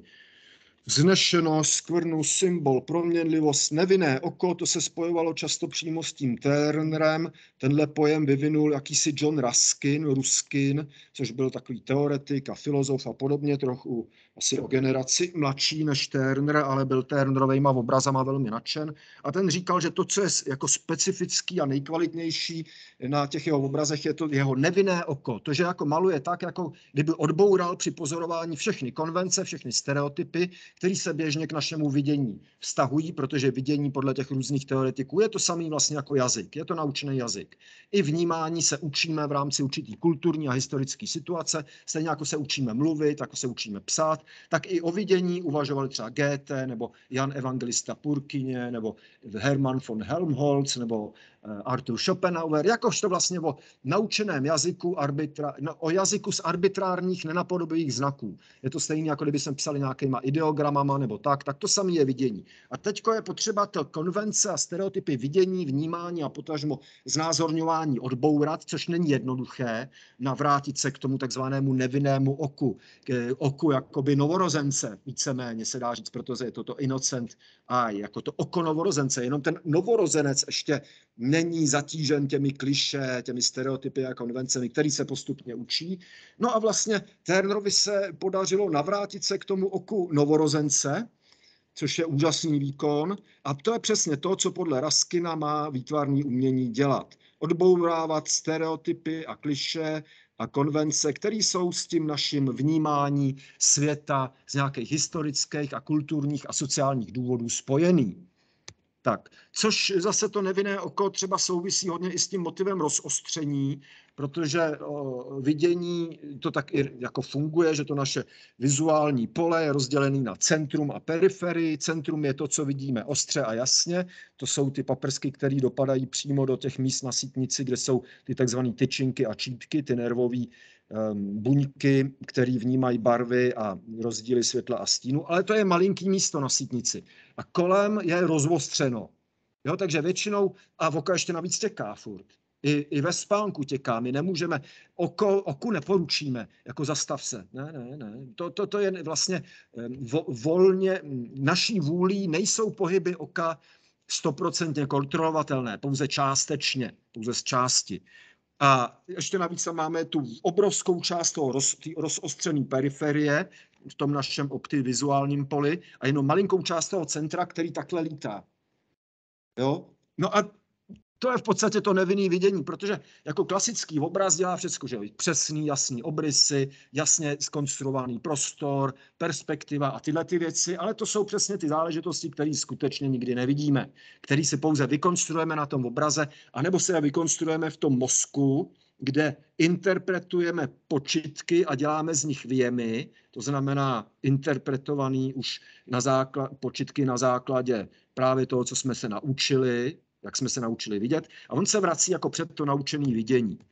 Vznešenost, skvrnu, symbol, proměnlivost, nevinné oko, to se spojovalo často přímo s tím Turnerem. Tenhle pojem vyvinul jakýsi John Ruskin, Ruskin, což byl takový teoretik a filozof a podobně, trochu asi o generaci mladší než Turner, ale byl Turnerovejma obrazama velmi nadšen. A ten říkal, že to, co je jako specifický a nejkvalitnější na těch jeho obrazech, je to jeho nevinné oko. To, že jako maluje tak, jako kdyby odboural při pozorování všechny konvence, všechny stereotypy, který se běžně k našemu vidění vztahují, protože vidění podle těch různých teoretiků je to samý vlastně jako jazyk, je to naučený jazyk. I vnímání se učíme v rámci určitý kulturní a historické situace, stejně jako se učíme mluvit, jako se učíme psát, tak i o vidění uvažovali třeba Goethe, nebo Jan Evangelista Purkyně, nebo Hermann von Helmholtz, nebo Arthur Schopenhauer, jakožto vlastně o naučeném jazyku, arbitra, no, o jazyku z arbitrárních nenapodobivých znaků. Je to stejné, jako kdyby jsme psali nějakýma ideogramama nebo tak, tak to samé je vidění. A teďko je potřeba to konvence a stereotypy vidění, vnímání a potažmo znázorňování odbourat, což není jednoduché, navrátit se k tomu takzvanému nevinnému oku, k oku jakoby novorozence, víceméně se dá říct, protože je to to innocent eye, jako to oko novorozence, jenom ten novorozenec ještě není zatížen těmi klišé, těmi stereotypy a konvencemi, který se postupně učí. No a vlastně Turnerovi se podařilo navrátit se k tomu oku novorozence, což je úžasný výkon. A to je přesně to, co podle Ruskina má výtvarné umění dělat. Odbourávat stereotypy a klišé a konvence, které jsou s tím naším vnímání světa z nějakých historických a kulturních a sociálních důvodů spojený. Tak, což zase to nevinné oko třeba souvisí hodně i s tím motivem rozostření, protože o, vidění to tak i jako funguje, že to naše vizuální pole je rozdělené na centrum a periferii. Centrum je to, co vidíme ostře a jasně. To jsou ty paprsky, které dopadají přímo do těch míst na sítnici, kde jsou ty takzvané tyčinky a čípky, ty nervové um, buňky, které vnímají barvy a rozdíly světla a stínu. Ale to je malinký místo na sítnici. A kolem je rozostřeno. Jo, takže většinou, a oko ještě navíc těká furt. I, I ve spánku těká, my nemůžeme, oko, oku neporučíme, jako zastav se. Ne, ne, ne. To, to, to je vlastně vo, volně, naší vůlí nejsou pohyby oka stoprocentně kontrolovatelné, pouze částečně, pouze z části. A ještě navíc tam máme tu obrovskou část toho roz, rozostřené periferie v tom našem optivizuálním poli a jenom malinkou část toho centra, který takhle lítá. Jo? No a to je v podstatě to nevinné vidění, protože jako klasický obraz dělá všechno, že přesný, jasný obrysy, jasně zkonstruovaný prostor, perspektiva a tyhle ty věci, ale to jsou přesně ty záležitosti, které skutečně nikdy nevidíme, které si pouze vykonstruujeme na tom obraze, anebo si je vykonstruujeme v tom mozku, kde interpretujeme počitky a děláme z nich věmy, to znamená interpretovaný už na základ, počitky na základě právě toho, co jsme se naučili, jak jsme se naučili vidět, a on se vrací jako před to naučené vidění.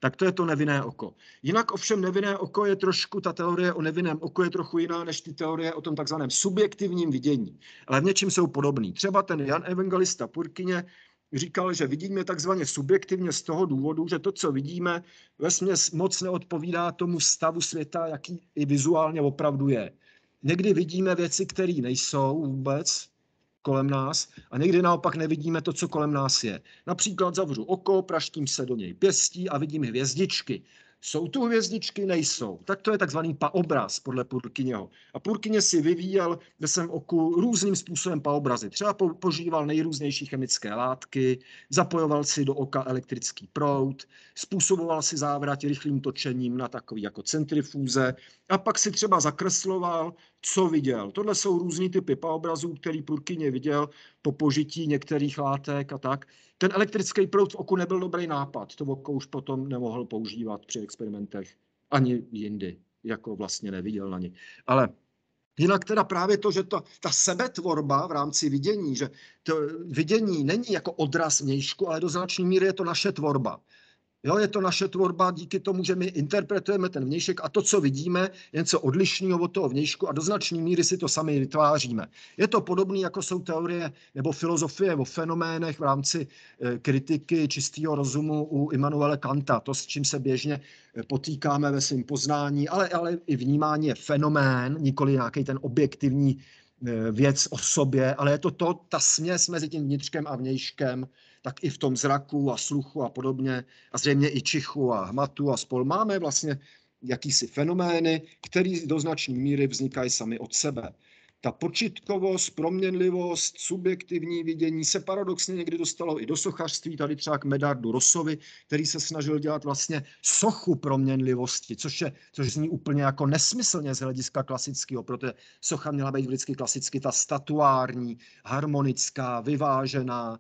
Tak to je to nevinné oko. Jinak ovšem nevinné oko je trošku, ta teorie o nevinném oku je trochu jiná než ty teorie o tom takzvaném subjektivním vidění. Ale v něčem jsou podobný. Třeba ten Jan Evangelista Purkyně říkal, že vidíme takzvaně subjektivně z toho důvodu, že to, co vidíme, vesměs moc neodpovídá tomu stavu světa, jaký i vizuálně opravdu je. Někdy vidíme věci, které nejsou vůbec kolem nás a někdy naopak nevidíme to, co kolem nás je. Například zavřu oko, praštím se do něj pěstí a vidím hvězdičky. Jsou tu hvězdičky? Nejsou. Tak to je takzvaný paobraz podle Purkyněho. A Purkyně si vyvíjel ve svém oku různým způsobem paobrazy. Třeba používal nejrůznější chemické látky, zapojoval si do oka elektrický proud, způsoboval si závrat rychlým točením na takový jako centrifuze a pak si třeba zakresloval, co viděl. Tohle jsou různý typy paobrazů, který Purkyně viděl po požití některých látek a tak. Ten elektrický proud v oku nebyl dobrý nápad. To oko už potom nemohl používat při experimentech ani jindy, jako vlastně neviděl na ně. Ale jinak teda právě to, že to, ta sebetvorba v rámci vidění, že to vidění není jako odraz vnějšku, ale do značné míry je to naše tvorba. Jo, je to naše tvorba díky tomu, že my interpretujeme ten vnějšek a to, co vidíme, je něco odlišného od toho vnějšku a do značné míry si to sami vytváříme. Je to podobné, jako jsou teorie nebo filozofie o fenoménech v rámci eh, kritiky čistého rozumu u Immanuela Kanta. To, s čím se běžně potýkáme ve svém poznání, ale, ale i vnímání je fenomén, nikoli nějaký ten objektivní eh, věc o sobě, ale je to, to ta směs mezi tím vnitřkem a vnějškem, tak i v tom zraku a sluchu a podobně, a zřejmě i čichu a hmatu a spol. Máme vlastně jakýsi fenomény, které do značné míry vznikají sami od sebe. Ta počitkovost, proměnlivost, subjektivní vidění se paradoxně někdy dostalo i do sochařství, tady třeba k Medardu Rossovi, který se snažil dělat vlastně sochu proměnlivosti, což, je, což zní úplně jako nesmyslně z hlediska klasického, protože socha měla být vždycky klasicky ta statuární, harmonická, vyvážená,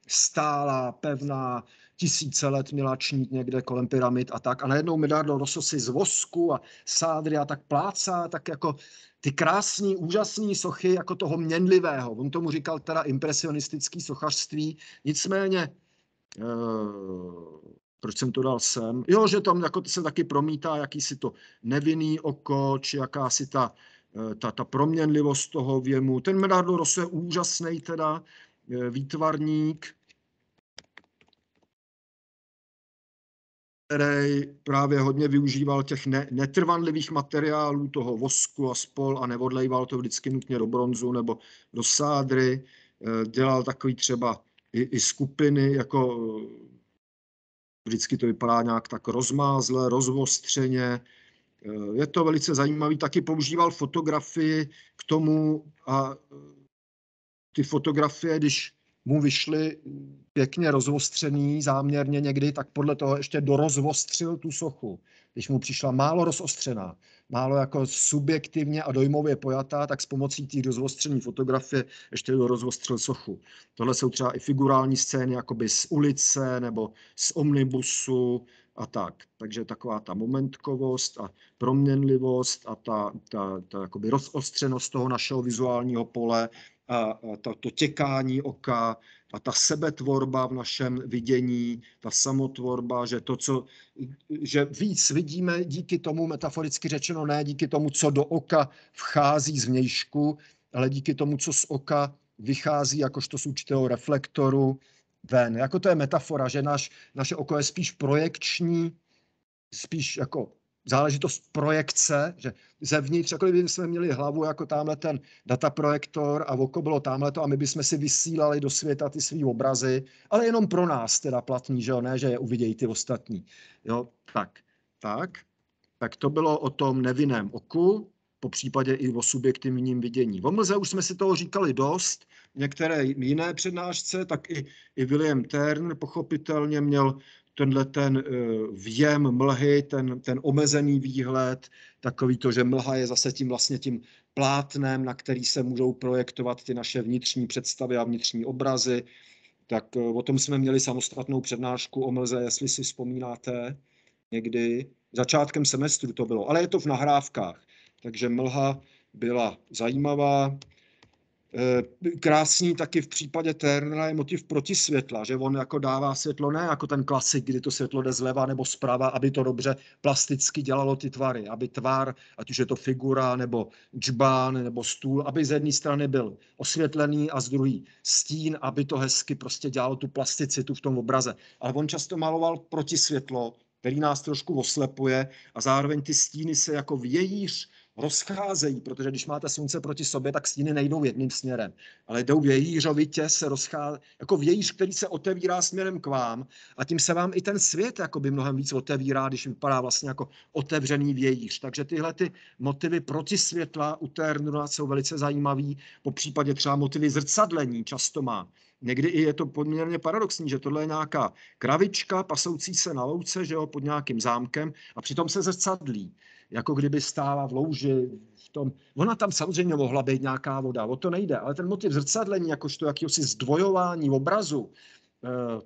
stálá, pevná, tisíce let měla čnít někde kolem pyramid a tak. A najednou Medardo Rosso si z vosku a sádry a tak plácá, tak jako ty krásný, úžasný sochy jako toho měnlivého. On tomu říkal teda impresionistický sochařství. Nicméně, eh, proč jsem to dal sem? Jo, že tam jako se taky promítá jakýsi to nevinný oko, či jakási ta, ta, ta proměnlivost toho věmu. Ten Medardo Rosso je úžasný teda výtvarník, který právě hodně využíval těch ne, netrvanlivých materiálů, toho vosku a spol a neodlejval to vždycky nutně do bronzu nebo do sádry. Dělal takový třeba i, i skupiny, jako vždycky to vypadá nějak tak rozmázle, rozvostřeně. Je to velice zajímavý. Taky používal fotografii k tomu a ty fotografie, když mu vyšly pěkně rozostřený záměrně někdy, tak podle toho ještě dorozostřil tu sochu. Když mu přišla málo rozostřená, málo jako subjektivně a dojmově pojatá, tak s pomocí té rozostřené fotografie ještě dorozostřil sochu. Tohle jsou třeba i figurální scény jakoby z ulice nebo z omnibusu a tak. Takže taková ta momentkovost a proměnlivost a ta, ta, ta jakoby rozostřenost toho našeho vizuálního pole a to, to těkání oka a ta sebetvorba v našem vidění, ta samotvorba, že to, co, že víc vidíme díky tomu, metaforicky řečeno, ne díky tomu, co do oka vchází z vnějšku, ale díky tomu, co z oka vychází jakožto z určitého reflektoru ven. Jako to je metafora, že naš, naše oko je spíš projekční, spíš jako záležitost projekce, že zevnitř, jako kdyby jsme měli hlavu jako tamhle ten dataprojektor a oko bylo tamhleto a my bychom si vysílali do světa ty svý obrazy, ale jenom pro nás teda platný, že jo, ne, že je uvidějí ty ostatní. Jo, tak, tak, tak to bylo o tom nevinném oku, po případě i o subjektivním vidění. O mlze už jsme si toho říkali dost, některé jiné přednášce, tak i, i William Turner pochopitelně měl tenhle ten vjem mlhy, ten, ten omezený výhled, takový to, že mlha je zase tím vlastně tím plátnem, na který se můžou projektovat ty naše vnitřní představy a vnitřní obrazy. Tak o tom jsme měli samostatnou přednášku o mlze, jestli si vzpomínáte někdy. Začátkem semestru to bylo, ale je to v nahrávkách. Takže mlha byla zajímavá. Krásný taky v případě Turnera je motiv protisvětla, že on jako dává světlo ne jako ten klasik, kdy to světlo jde zleva nebo zprava, aby to dobře plasticky dělalo ty tvary, aby tvar, ať už je to figura nebo džbán nebo stůl, aby z jedné strany byl osvětlený a z druhé stín, aby to hezky prostě dělalo tu plasticitu v tom obraze. Ale on často maloval protisvětlo, který nás trošku oslepuje a zároveň ty stíny se jako vějíř rozcházejí, protože když máte slunce proti sobě, tak stíny nejdou jedným směrem, ale jdou vějířovitě, se rozchází, jako vějíř, který se otevírá směrem k vám a tím se vám i ten svět jakoby mnohem víc otevírá, když vypadá vlastně jako otevřený vějíř. Takže tyhle ty motivy proti světla u Turnera jsou velice zajímavý, po případě třeba motivy zrcadlení často má. Někdy i je to poměrně paradoxní, že tohle je nějaká kravička pasoucí se na louce, že jo, pod nějakým zámkem a přitom se zrcadlí, jako kdyby stála v louži. V tom. Ona tam samozřejmě mohla být nějaká voda, o to nejde, ale ten motiv zrcadlení, jakožto jakýhosi zdvojování obrazu, e,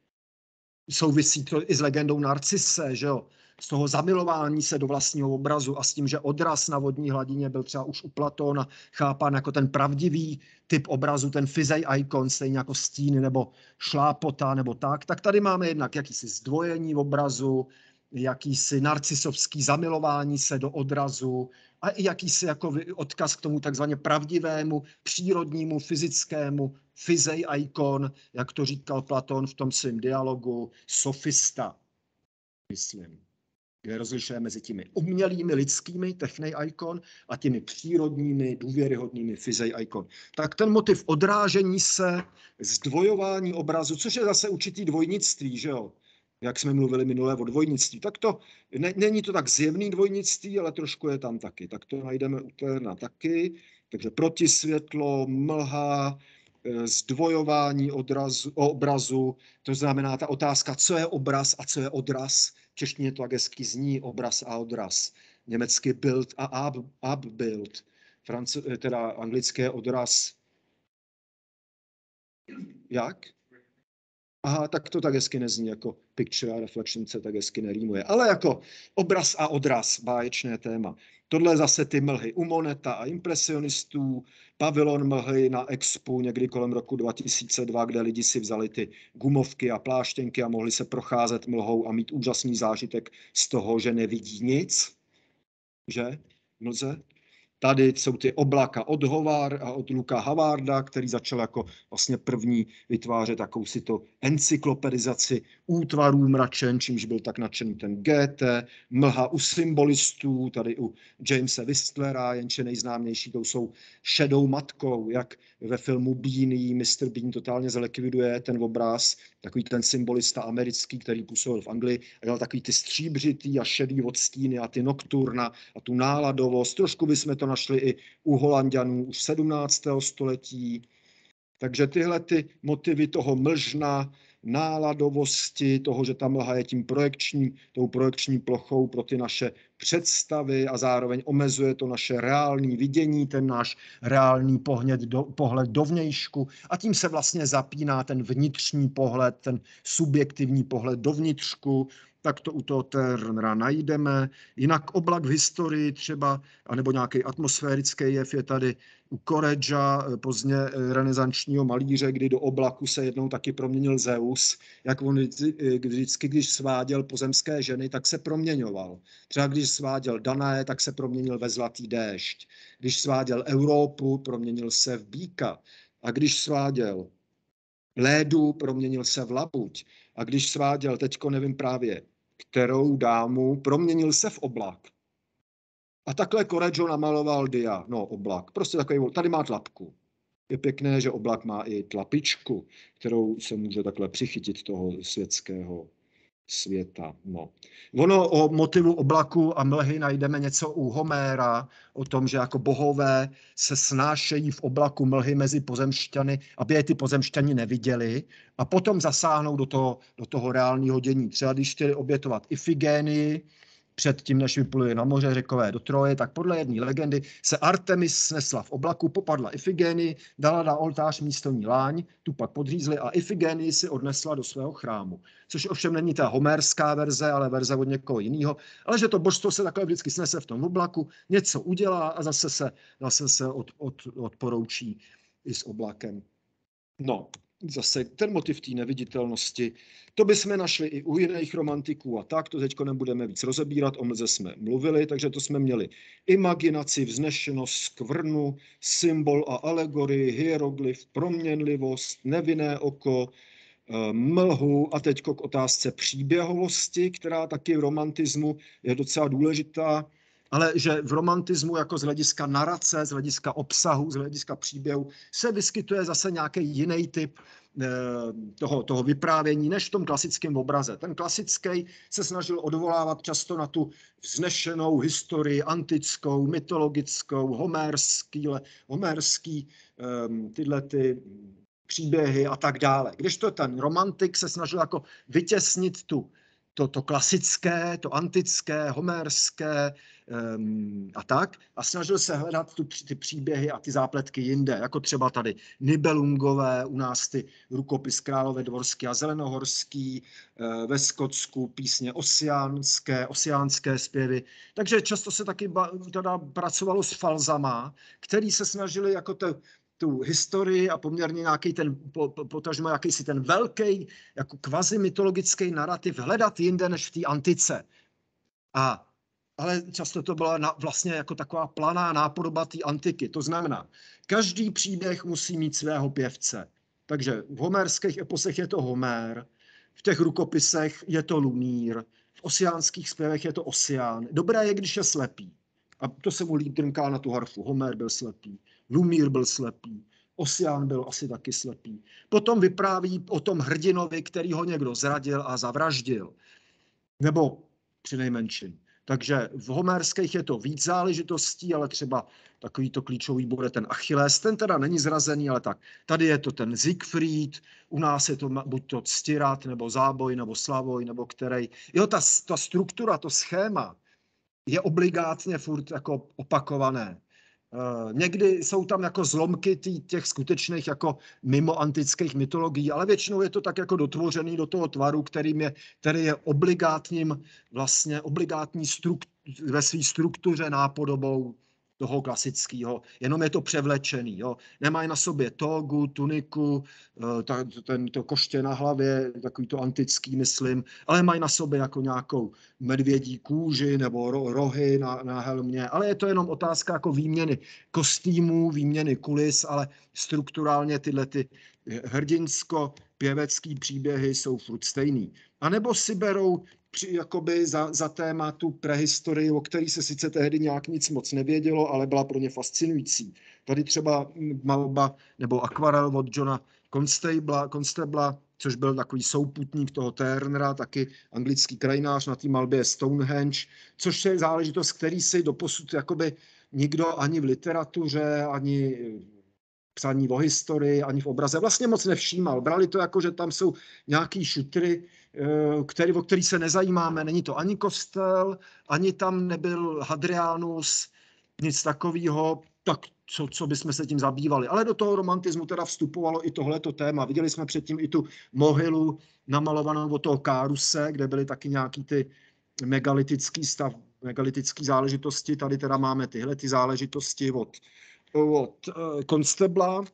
souvisí to i s legendou Narcisse, že jo, z toho zamilování se do vlastního obrazu a s tím, že odraz na vodní hladině byl třeba už u Platóna chápán jako ten pravdivý typ obrazu, ten fizej ikon, stejně jako stíny nebo šlápota nebo tak, tak tady máme jednak jakýsi zdvojení obrazu, jakýsi narcisovský zamilování se do odrazu a i jakýsi jako odkaz k tomu takzvaně pravdivému, přírodnímu, fyzickému fizej ikon, jak to říkal Platón v tom svém dialogu, sofista, myslím, kde rozlišuje mezi těmi umělými lidskými technej ikon a těmi přírodními, důvěryhodnými fizej ikon. Tak ten motiv odrážení se, zdvojování obrazu, což je zase určitý dvojnictví, že jo? Jak jsme mluvili minule o dvojnictví, tak to ne, není to tak zjevný dvojnictví, ale trošku je tam taky. Tak to najdeme u Turnera taky. Takže protisvětlo, mlha, zdvojování odrazu, obrazu, to znamená ta otázka, co je obraz a co je odraz. V češtině to tak hezky zní, obraz a odraz. Německy Bild a ab, Abbild. France, teda anglické odraz. Jak? Aha, tak to tak hezky nezní, jako picture a reflection se tak hezky nerýmuje. Ale jako obraz a odraz, báječné téma. Tohle zase ty mlhy u Moneta a impresionistů, pavilon mlhy na Expu někdy kolem roku dva tisíce dva, kde lidi si vzali ty gumovky a pláštěnky a mohli se procházet mlhou a mít úžasný zážitek z toho, že nevidí nic. Že? Mlze? Tady jsou ty oblaka od Hovár a od Luka Havarda, který začal jako vlastně první vytvářet jakousi to encyklopedizaci útvarů mračen, čímž byl tak nadšený ten Goethe, mlha u symbolistů, tady u Jamesa Whistlera, jenže nejznámější to jsou šedou matkou, jak ve filmu Beanie mister Bean totálně zlikviduje ten obraz, takový ten symbolista americký, který působil v Anglii, a dělal takový ty stříbřitý a šedý odstíny a ty nokturna a tu náladovost. Trošku bychom to našli i u Holanďanů už sedmnáctého století. Takže tyhle ty motivy toho mlžna, náladovosti, toho, že ta mlha je tím projekční, tou projekční plochou pro ty naše představy a zároveň omezuje to naše reální vidění, ten náš reálný pohled, do, pohled dovnějšku a tím se vlastně zapíná ten vnitřní pohled, ten subjektivní pohled dovnitřku, tak to u toho Turnera najdeme. Jinak oblak v historii třeba, anebo nějaký atmosférický jev je tady u Correggia, pozdně renesančního malíře, kdy do oblaku se jednou taky proměnil Zeus. Jak on vždycky, když sváděl pozemské ženy, tak se proměňoval. Třeba když sváděl Danae, tak se proměnil ve zlatý déšť. Když sváděl Evropu, proměnil se v býka. A když sváděl Lédu, proměnil se v labuť. A když sváděl, teďko nevím právě, kterou dámu, proměnil se v oblak. A takhle Correggio namaloval dia, no oblak. Prostě takový, tady má tlapku. Je pěkné, že oblak má i tlapičku, kterou se může takhle přichytit toho světského světa. No. Ono o motivu oblaku a mlhy najdeme něco u Homéra, o tom, že jako bohové se snášejí v oblaku mlhy mezi pozemšťany, aby je ty pozemšťani neviděli a potom zasáhnou do toho, do toho reálného dění. Třeba když chtěli obětovat Ifigénii, předtím, než vypluli na moře Řekové do Troje, tak podle jedné legendy se Artemis snesla v oblaku, popadla Ifigénii, dala na oltář místo ní láň, tu pak podřízli a Ifigénii si odnesla do svého chrámu. Což ovšem není ta homérská verze, ale verze od někoho jiného, ale že to božstvo se takhle vždycky snese v tom oblaku, něco udělá a zase se, zase se od, od, odporoučí i s oblakem. No, zase ten motiv té neviditelnosti, to bychom našli i u jiných romantiků a tak, to teďko nebudeme víc rozebírat, o mlze jsme mluvili, takže to jsme měli imaginaci, vznešenost, skvrnu, symbol a alegorii, hieroglyf, proměnlivost, nevinné oko, mlhu a teďko k otázce příběhovosti, která taky v romantismu je docela důležitá, ale že v romantismu jako z hlediska narace, z hlediska obsahu, z hlediska příběhu se vyskytuje zase nějaký jiný typ toho, toho vyprávění než v tom klasickém obraze. Ten klasický se snažil odvolávat často na tu vznešenou historii antickou, mytologickou, homérský, homérský tyhle ty příběhy a tak dále. Kdežto ten romantik se snažil jako vytěsnit tu, to, to klasické, to antické, homérské um, a tak a snažil se hledat tu, ty příběhy a ty zápletky jinde, jako třeba tady Nibelungové, u nás ty rukopis Králové dvorský a Zelenohorský, uh, ve Skotsku písně osiánské, osiánské zpěvy. Takže často se taky ba, teda pracovalo s falzama, který se snažili jako to tu historii a poměrně nějaký ten, potažmo jakýsi ten velký, jako kvazi mytologický narrativ hledat jinde než v té antice. A, ale často to byla na, vlastně jako taková planá nápodoba té antiky. To znamená, každý příběh musí mít svého pěvce. Takže v homérských eposech je to Homér, v těch rukopisech je to Lumír, v osiánských zpěvech je to Osián. Dobré je, když je slepý. A to se mu líp drnká na tu harfu. Homér byl slepý. Lumír byl slepý, Osián byl asi taky slepý. Potom vypráví o tom hrdinovi, který ho někdo zradil a zavraždil. Nebo přinejmenším. Takže v homérských je to víc záležitostí, ale třeba takovýto klíčový bude ten Achilles. Ten teda není zrazený, ale tak. Tady je to ten Siegfried, u nás je to buď to Ctirat, nebo Záboj, nebo Slavoj, nebo který. Jo, ta, ta struktura, to schéma je obligátně furt jako opakované. Uh, někdy jsou tam jako zlomky tý, těch skutečných jako mimo antických mytologií, ale většinou je to tak jako dotvořený do toho tvaru, kterým je, který je obligátním, vlastně obligátní struk, ve své struktuře nápodobou toho klasického, jenom je to převlečený. Jo. Nemají na sobě togu, tuniku, ta, ten, to koště na hlavě, takový to antický, myslím, ale mají na sobě jako nějakou medvědí kůži nebo ro, rohy na, na helmě, ale je to jenom otázka jako výměny kostýmů, výměny kulis, ale strukturálně tyhle ty hrdinsko-pěvecký příběhy jsou furt stejný. A nebo si berou při, jakoby za, za téma tu prehistorii, o který se sice tehdy nějak nic moc nevědělo, ale byla pro ně fascinující. Tady třeba malba nebo akvarel od Johna Constabla, Constabla, což byl takový souputník toho Turnera, taky anglický krajinář, na té malbě je Stonehenge, což je záležitost, který si doposud jakoby nikdo ani v literatuře, ani psaní o historii, ani v obraze vlastně moc nevšímal. Brali to jako, že tam jsou nějaký šutry, který, o který se nezajímáme. Není to ani kostel, ani tam nebyl Hadrianus, nic takového, tak co, co bychom se tím zabývali. Ale do toho romantismu teda vstupovalo i tohleto téma. Viděli jsme předtím i tu mohylu namalovanou od toho Káruse, kde byly taky nějaký ty megalitický stav, megalitický záležitosti. Tady teda máme tyhle ty záležitosti od od Constabla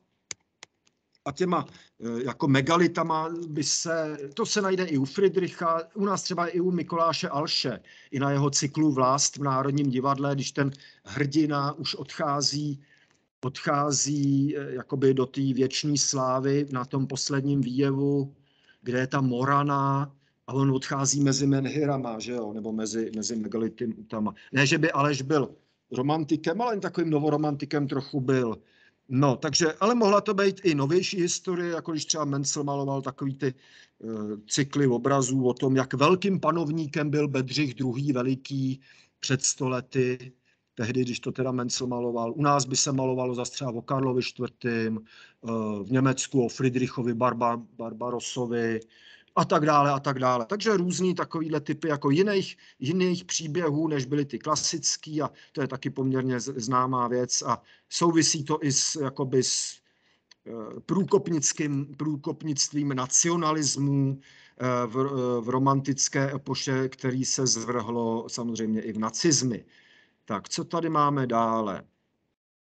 a těma jako megalitama by se, to se najde i u Friedricha, u nás třeba i u Mikoláše Alše, i na jeho cyklu Vlast v Národním divadle, když ten hrdina už odchází, odchází jakoby do té věčné slávy na tom posledním výjevu, kde je ta Morana a on odchází mezi menhirama, že jo, nebo mezi, mezi megalitama. Ne, že by Aleš byl romantikem, ale jen takovým novoromantikem trochu byl. No, takže, ale mohla to být i novější historie, jako když třeba Mencel maloval takový ty uh, cykly obrazů o tom, jak velkým panovníkem byl Bedřich druhý. veliký před sto lety, tehdy, když to teda Mencel maloval. U nás by se malovalo zase třeba o Karlovi čtvrtém. Uh, v Německu o Friedrichovi Barbar, Barbarosovi, a tak dále, a tak dále. Takže různý takovýhle typy jako jiných, jiných příběhů, než byly ty klasický, a to je taky poměrně známá věc a souvisí to i s, jakoby s průkopnickým, průkopnictvím nacionalismu v, v romantické epoše, který se zvrhlo samozřejmě i v nacizmy. Tak, co tady máme dále?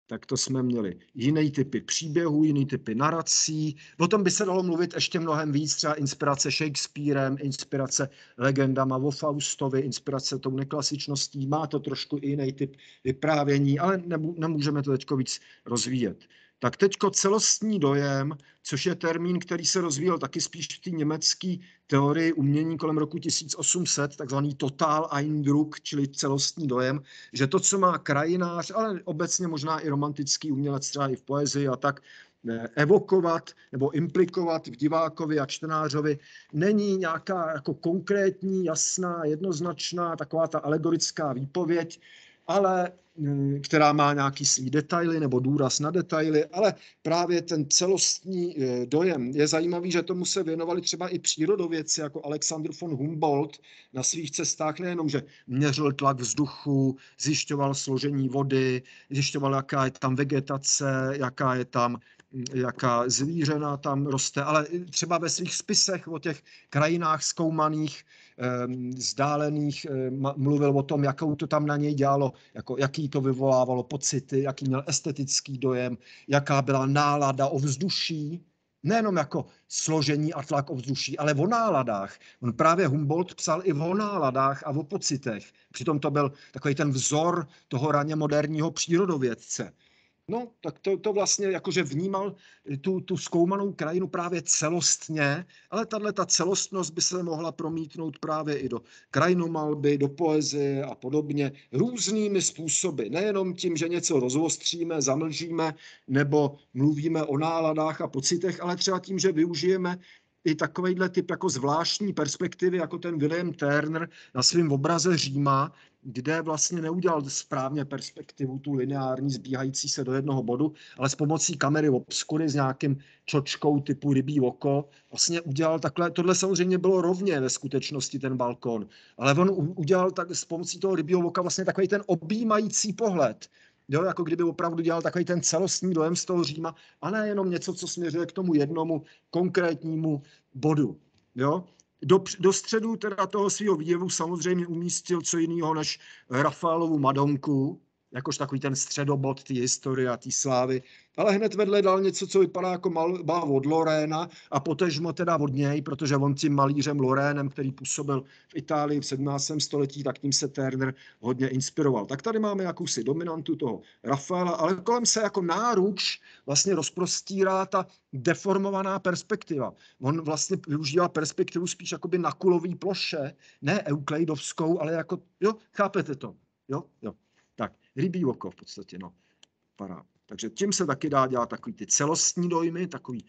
tak to jsme měli jiný typy příběhů, jiný typy narací. O tom by se dalo mluvit ještě mnohem víc, třeba inspirace Shakespearem, inspirace legendama o Faustovi, inspirace tou neklasičností. Má to trošku i jiný typ vyprávění, ale nemůžeme to teďko víc rozvíjet. Tak teďko celostní dojem, což je termín, který se rozvíjel taky spíš v té německé teorii umění kolem roku tisíc osm set, takzvaný Total Eindruck, čili celostní dojem, že to, co má krajinář, ale obecně možná i romantický umělec, třeba i v poezii a tak, evokovat nebo implikovat v divákovi a čtenářovi, není nějaká jako konkrétní, jasná, jednoznačná, taková ta alegorická výpověď, ale která má nějaký svý detaily nebo důraz na detaily, ale právě ten celostní dojem je zajímavý, že tomu se věnovali třeba i přírodovědci jako Alexander von Humboldt na svých cestách, nejenom, že měřil tlak vzduchu, zjišťoval složení vody, zjišťoval, jaká je tam vegetace, jaká je tam jaká zvířena tam roste, ale třeba ve svých spisech o těch krajinách zkoumaných, vzdálených, mluvil o tom, jakou to tam na něj dělalo, jako, jaký to vyvolávalo pocity, jaký měl estetický dojem, jaká byla nálada ovzduší, nejenom jako složení a tlak ovzduší, ale o náladách. On právě Humboldt psal i o náladách a o pocitech. Přitom to byl takový ten vzor toho raně moderního přírodovědce. No, tak to, to vlastně jakože vnímal tu, tu zkoumanou krajinu právě celostně, ale tahle ta celostnost by se mohla promítnout právě i do krajinomalby, do poezie a podobně různými způsoby. Nejenom tím, že něco rozostříme, zamlžíme nebo mluvíme o náladách a pocitech, ale třeba tím, že využijeme i takovýhle typ jako zvláštní perspektivy, jako ten William Turner na svém obraze Říma, kde vlastně neudělal správně perspektivu, tu lineární, zbíhající se do jednoho bodu, ale s pomocí kamery obskury s nějakým čočkou typu rybí oko vlastně udělal takhle. Tohle samozřejmě bylo rovně ve skutečnosti ten balkon, ale on udělal tak s pomocí toho rybího oka vlastně takový ten objímající pohled. Jo, jako kdyby opravdu dělal takový ten celostní dojem z toho Říma, a ne jenom něco, co směřuje k tomu jednomu konkrétnímu bodu. Jo? Do, do středu teda toho svého výjevu samozřejmě umístil co jiného než Rafaelovu Madonku, jakož takový ten středobod té historie a té slávy, ale hned vedle dal něco, co vypadá jako malba od Loréna a potéžmo teda od něj, protože on tím malířem Lorénem, který působil v Itálii v sedmnáctém století, tak tím se Turner hodně inspiroval. Tak tady máme jakousi dominantu toho Rafaela, ale kolem se jako náruč vlastně rozprostírá ta deformovaná perspektiva. On vlastně využívá perspektivu spíš jakoby na kulový ploše, ne eukleidovskou, ale jako, jo, chápete to? Jo, jo. Tak, rybí oko v podstatě, no. Paráda. Takže tím se taky dá dělat takový ty celostní dojmy, takový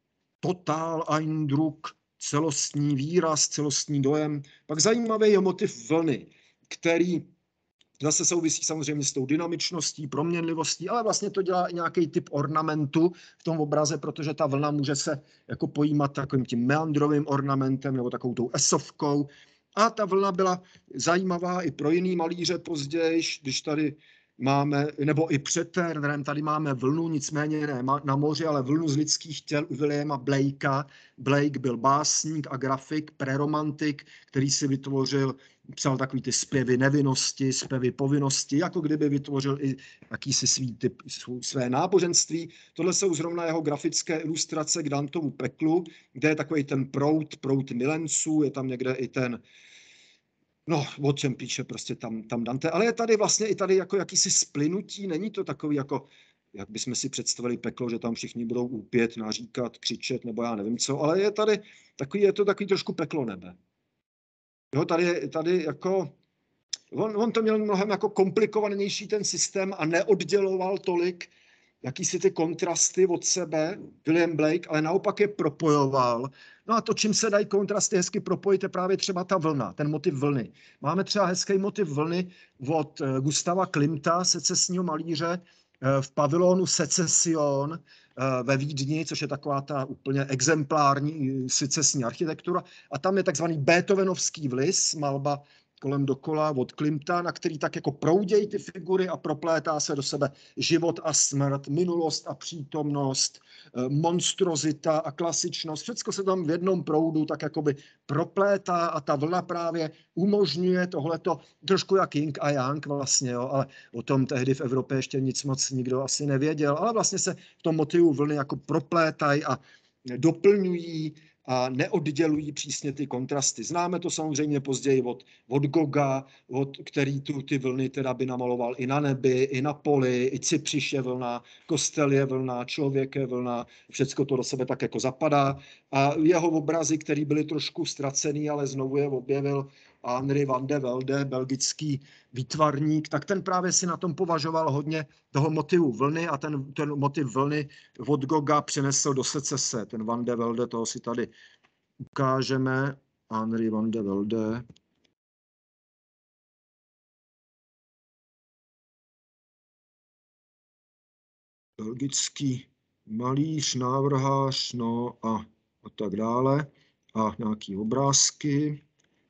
Total Eindruck, celostní výraz, celostní dojem. Pak zajímavý je motiv vlny, který zase souvisí samozřejmě s tou dynamičností, proměnlivostí, ale vlastně to dělá i nějaký typ ornamentu v tom obraze, protože ta vlna může se jako pojímat takovým tím meandrovým ornamentem nebo takovou tou esovkou. A ta vlna byla zajímavá i pro jiný malíře později, když tady máme, nebo i před Turnerem, tady máme vlnu, nicméně ne na moři, ale vlnu z lidských těl u Williama Blakea. Blake byl básník a grafik, preromantik, který si vytvořil, psal takový ty zpěvy nevinnosti, zpěvy povinnosti, jako kdyby vytvořil i jakýsi svý typ, své náboženství. Tohle jsou zrovna jeho grafické ilustrace k Dantovu peklu, kde je takový ten proud, proud milenců, je tam někde i ten, no, o čem píše prostě tam, tam Dante, ale je tady vlastně i tady jako jakýsi splynutí, není to takový jako, jak bychom si představili peklo, že tam všichni budou úpět, naříkat, křičet, nebo já nevím co, ale je tady takový, je to takový trošku peklo nebe. Jo, tady, tady jako, on, on to měl mnohem jako komplikovanější ten systém a neodděloval tolik jakýsi ty kontrasty od sebe, William Blake, ale naopak je propojoval. No a to, čím se dají kontrasty hezky propojit, je právě třeba ta vlna, ten motiv vlny. Máme třeba hezký motiv vlny od Gustava Klimta, secesního malíře, v pavilonu Secession ve Vídni, což je taková ta úplně exemplární secesní architektura. A tam je takzvaný Beethovenovský vlis, malba kolem dokola od Klimta, na který tak jako proudějí ty figury a proplétá se do sebe život a smrt, minulost a přítomnost, monstrozita a klasičnost. Všecko se tam v jednom proudu tak jakoby proplétá a ta vlna právě umožňuje tohleto, trošku jak yin a yang vlastně, jo, ale o tom tehdy v Evropě ještě nic moc nikdo asi nevěděl, ale vlastně se v tom motivu vlny jako proplétají a doplňují a neoddělují přísně ty kontrasty. Známe to samozřejmě později od, od Goga, od, který tu ty vlny teda by namaloval i na nebi, i na poli, i Cypřiš je vlna, kostel je vlna, člověk je vlna, všecko to do sebe tak jako zapadá. A jeho obrazy, které byly trošku ztracený, ale znovu je objevil Henri van de Velde, belgický výtvarník, tak ten právě si na tom považoval hodně toho motivu vlny a ten, ten motiv vlny od Goga přenesl do Secese. Ten van de Velde, toho si tady ukážeme. Henri van de Velde. Belgický malíř, návrhář, no a, a tak dále. A nějaký obrázky.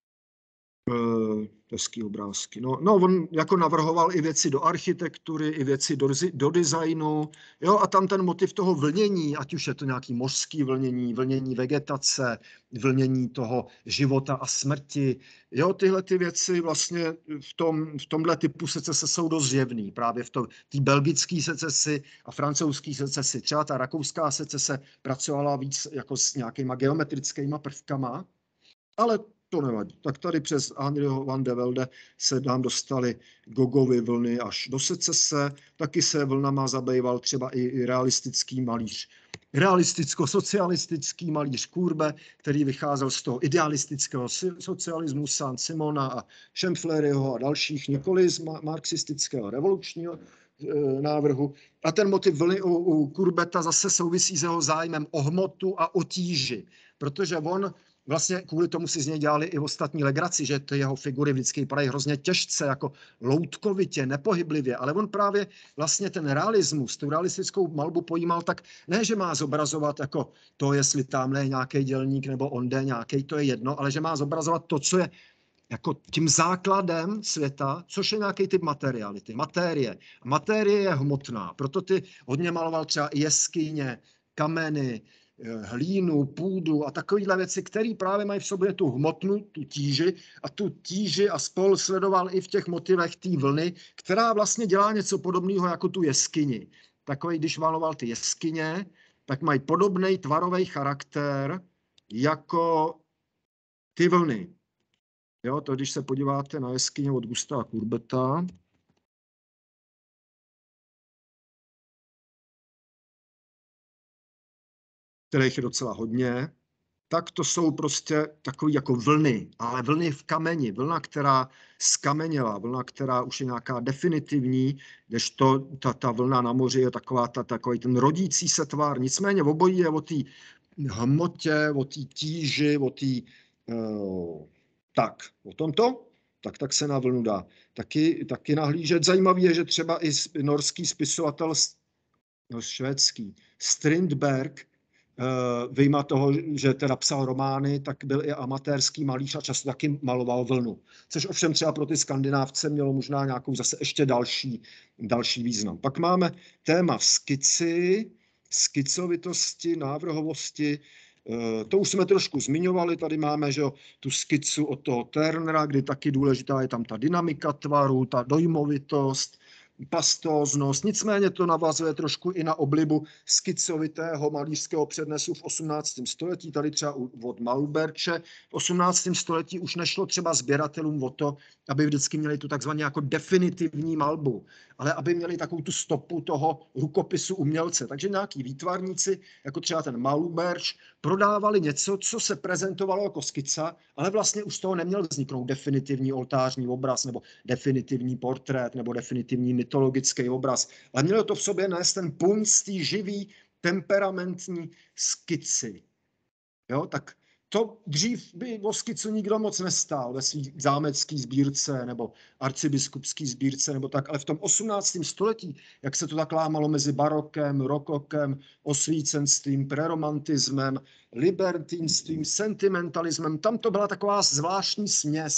Hezký obrázky. No, no, on jako navrhoval i věci do architektury, i věci do, do designu, jo, a tam ten motiv toho vlnění, ať už je to nějaký mořský vlnění, vlnění vegetace, vlnění toho života a smrti, jo, tyhle ty věci vlastně v, tom, v tomhle typu secese jsou dost zjevný, právě v té belgické secesi a francouzské secesi. Třeba ta rakouská secese pracovala víc jako s nějakýma geometrickýma prvkama, ale to nevadí. Tak tady přes Henriho van de Velde se nám dostali Gogovy vlny až do secese. Taky se vlnama zabýval třeba i realistický malíř. Realisticko-socialistický malíř Courbet, který vycházel z toho idealistického socialismu Saint-Simona a Champfleuryho a dalších, nikoli z marxistického revolučního návrhu. A ten motiv vlny u, u Courbeta zase souvisí s jeho zájmem o hmotu a o tíži, protože on vlastně kvůli tomu si z něj dělali i ostatní legraci, že ty jeho figury vždycky vypadají hrozně těžce, jako loutkovitě, nepohyblivě, ale on právě vlastně ten realismus, tu realistickou malbu pojímal tak, ne, že má zobrazovat jako to, jestli tamhle je nějaký dělník nebo onde nějaký, to je jedno, ale že má zobrazovat to, co je jako tím základem světa, což je nějaký typ materiality, matérie. Matérie je hmotná, proto ty hodně maloval třeba i jeskyně, kameny, hlínu, půdu a takovéhle věci, které právě mají v sobě tu hmotnu, tu tíži a tu tíži a spol sledoval i v těch motivech té vlny, která vlastně dělá něco podobného jako tu jeskyni. Takový, když maloval ty jeskyně, tak mají podobný tvarový charakter jako ty vlny. Jo, to když se podíváte na jeskyně od Gustava Courbeta, kterých je docela hodně, tak to jsou prostě takové jako vlny, ale vlny v kameni, vlna, která skameněla, vlna, která už je nějaká definitivní, kdežto ta, ta vlna na moři je taková, ta, takový ten rodící se tvar. Nicméně obojí je o té hmotě, o té tíži, o té... Uh, tak, o tomto, tak, tak se na vlnu dá taky, taky nahlížet. Zajímavé je, že třeba i norský spisovatel, no, švédský, Strindberg, vyjma toho, že teda psal romány, tak byl i amatérský malíř a často taky maloval vlnu. Což ovšem třeba pro ty Skandinávce mělo možná nějakou zase ještě další, další význam. Pak máme téma skici, skicovitosti, návrhovosti. To už jsme trošku zmiňovali, tady máme, že tu skicu od toho Turnera, kdy taky důležitá je tam ta dynamika tvaru, ta dojmovitost, pastóznost, nicméně to navazuje trošku i na oblibu skicovitého malířského přednesu v osmnáctém století, tady třeba od Malberče. V osmnáctém století už nešlo třeba sběratelům o to, aby vždycky měli tu takzvaně jako definitivní malbu, ale aby měli takovou tu stopu toho rukopisu umělce. Takže nějaký výtvarníci, jako třeba ten Malberč, prodávali něco, co se prezentovalo jako skica, ale vlastně už z toho neměl vzniknout definitivní oltářní obraz nebo definitivní portrét nebo definitivní mytologický obraz, ale mělo to v sobě nést ten punc té živý, temperamentní skici. Jo, tak to dřív by o skicu nikdo moc nestál ve svý zámecký sbírce nebo arcibiskupský sbírce nebo tak, ale v tom osmnáctém století, jak se to tak lámalo mezi barokem, rokokem, osvícenstvím, preromantismem, libertinstvím, sentimentalismem, tam to byla taková zvláštní směs